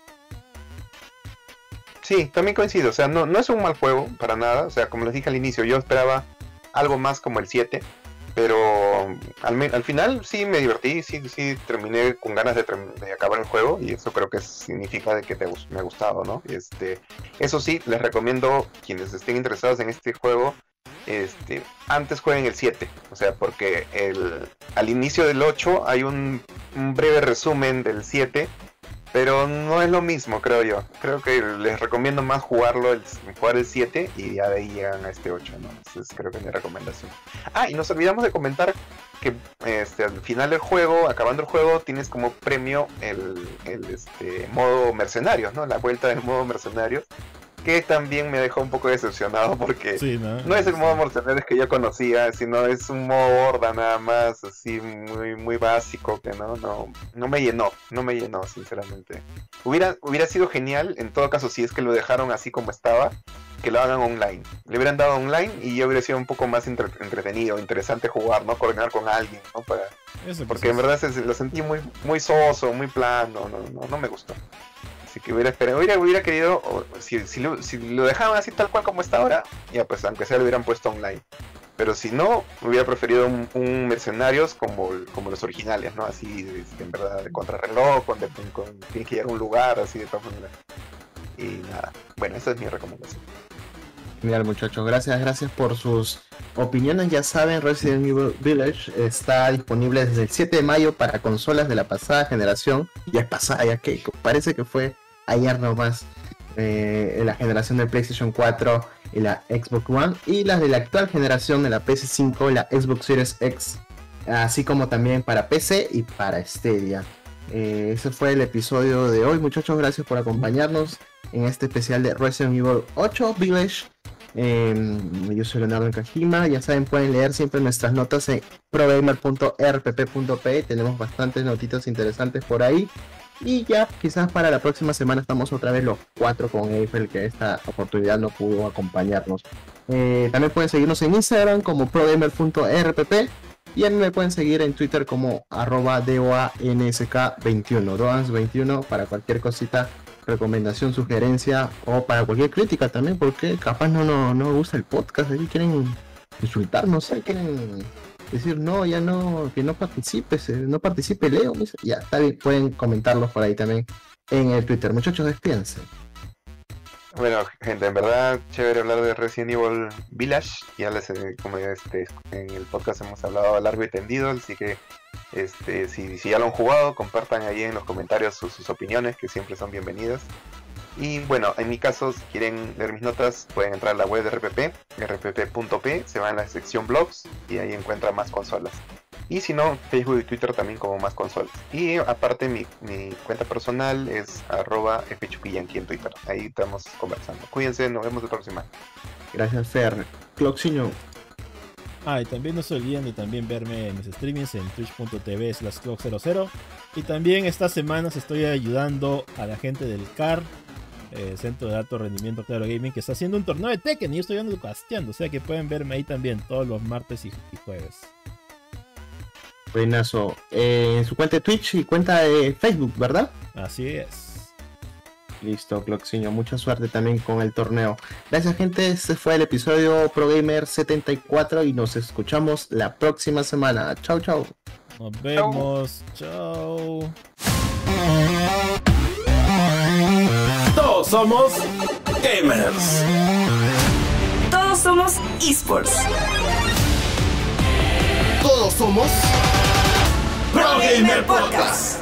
Sí, también coincido, o sea, no, no es un mal juego para nada, o sea, como les dije al inicio, yo esperaba algo más como el siete, pero al, al final sí me divertí, sí, sí terminé con ganas de, de acabar el juego, y eso creo que significa de que te, me ha gustado, ¿no? Este, eso sí, les recomiendo, quienes estén interesados en este juego, este, antes jueguen el siete, o sea, porque el, al inicio del ocho hay un, un breve resumen del siete, pero no es lo mismo, creo yo. Creo que les recomiendo más jugarlo, el, jugar el siete y ya de ahí llegan a este ocho, ¿no? Entonces creo que es mi recomendación. Ah, y nos olvidamos de comentar que este, al final del juego, acabando el juego, tienes como premio el, el este, modo mercenarios, ¿no? La vuelta del modo mercenarios, que también me dejó un poco decepcionado porque Sí, ¿no? no es el modo mercenarios que yo conocía, sino es un modo horda nada más, así muy muy básico, que no no no me llenó, no me llenó sinceramente. Hubiera hubiera sido genial, en todo caso, si es que lo dejaron así como estaba, que lo hagan online. Le hubieran dado online y ya hubiera sido un poco más entre, entretenido, interesante jugar, ¿no? Coordinar con alguien, ¿no? Para, Eso porque quizás. en verdad se, lo sentí muy muy soso, muy plano, no no, no me gustó. Así que hubiera esperado, hubiera, hubiera querido, o, si, si, lo, si lo dejaban así tal cual como está ahora, ya pues aunque sea lo hubieran puesto online. Pero si no, hubiera preferido un, un Mercenarios como, como los originales, ¿no? Así, de, en verdad, de contrarreloj, con, de, con, tienes que llegar a un lugar, así de todas maneras. Y nada, bueno, esa es mi recomendación. Genial, muchachos, gracias, gracias por sus opiniones. Ya saben, Resident Evil Village está disponible desde el siete de mayo para consolas de la pasada generación. Ya es pasada, ya que parece que fue ayer nomás, eh, en la generación de PlayStation cuatro y la Xbox One, y las de la actual generación de la P S cinco y la Xbox Series X, así como también para P C y para Stadia. Eh, ese fue el episodio de hoy, muchachos, gracias por acompañarnos en este especial de Resident Evil ocho Village. Eh, yo soy Leonardo Kajima, ya saben, pueden leer siempre nuestras notas en progamer punto r p p punto p, tenemos bastantes notitas interesantes por ahí. Y ya quizás para la próxima semana estamos otra vez los cuatro con Eiffel, que esta oportunidad no pudo acompañarnos. Eh, también pueden seguirnos en Instagram como progamer punto r p p, y a mí me pueden seguir en Twitter como arroba doansk veintiuno, doans veintiuno, para cualquier cosita, recomendación, sugerencia, o para cualquier crítica también, porque capaz no no, no gusta el podcast, ahí quieren insultarnos, ¿eh? Quieren decir no, ya no, que no participes, no participe Leo, ya está bien, pueden comentarlos por ahí también en el Twitter. Muchachos, despídense. Bueno, gente, en verdad, chévere hablar de Resident Evil Village. Ya les, eh, como ya este, en el podcast hemos hablado a largo y tendido, así que este, si, si ya lo han jugado, compartan ahí en los comentarios sus, sus opiniones, que siempre son bienvenidas. Y bueno, en mi caso, si quieren leer mis notas, pueden entrar a la web de R P P, r p p punto p, se van a la sección blogs y ahí encuentran más consolas. Y si no, Facebook y Twitter también como más consolas. Y aparte mi, mi cuenta personal es arroba fchupiyanqui en Twitter. Ahí estamos conversando. Cuídense, nos vemos la próxima. Gracias, Fer. Cloxinho. Ah, y también no se olviden de también verme en mis streamings en twitch punto t v slash clock cero cero. Y también estas semanas estoy ayudando a la gente del C A R, eh, Centro de Alto Rendimiento Claro Gaming, que está haciendo un torneo de Tekken y yo estoy ando casteando. O sea que pueden verme ahí también todos los martes y, y jueves. Buenazo. Eh, en su cuenta de Twitch y cuenta de Facebook, ¿verdad? Así es. Listo, Cloxinho. Mucha suerte también con el torneo. Gracias, gente. Este fue el episodio ProGamer setenta y cuatro y nos escuchamos la próxima semana. Chau, chau. Nos vemos. Chao. Todos somos gamers. Todos somos esports. Todos somos ProGamer Podcast.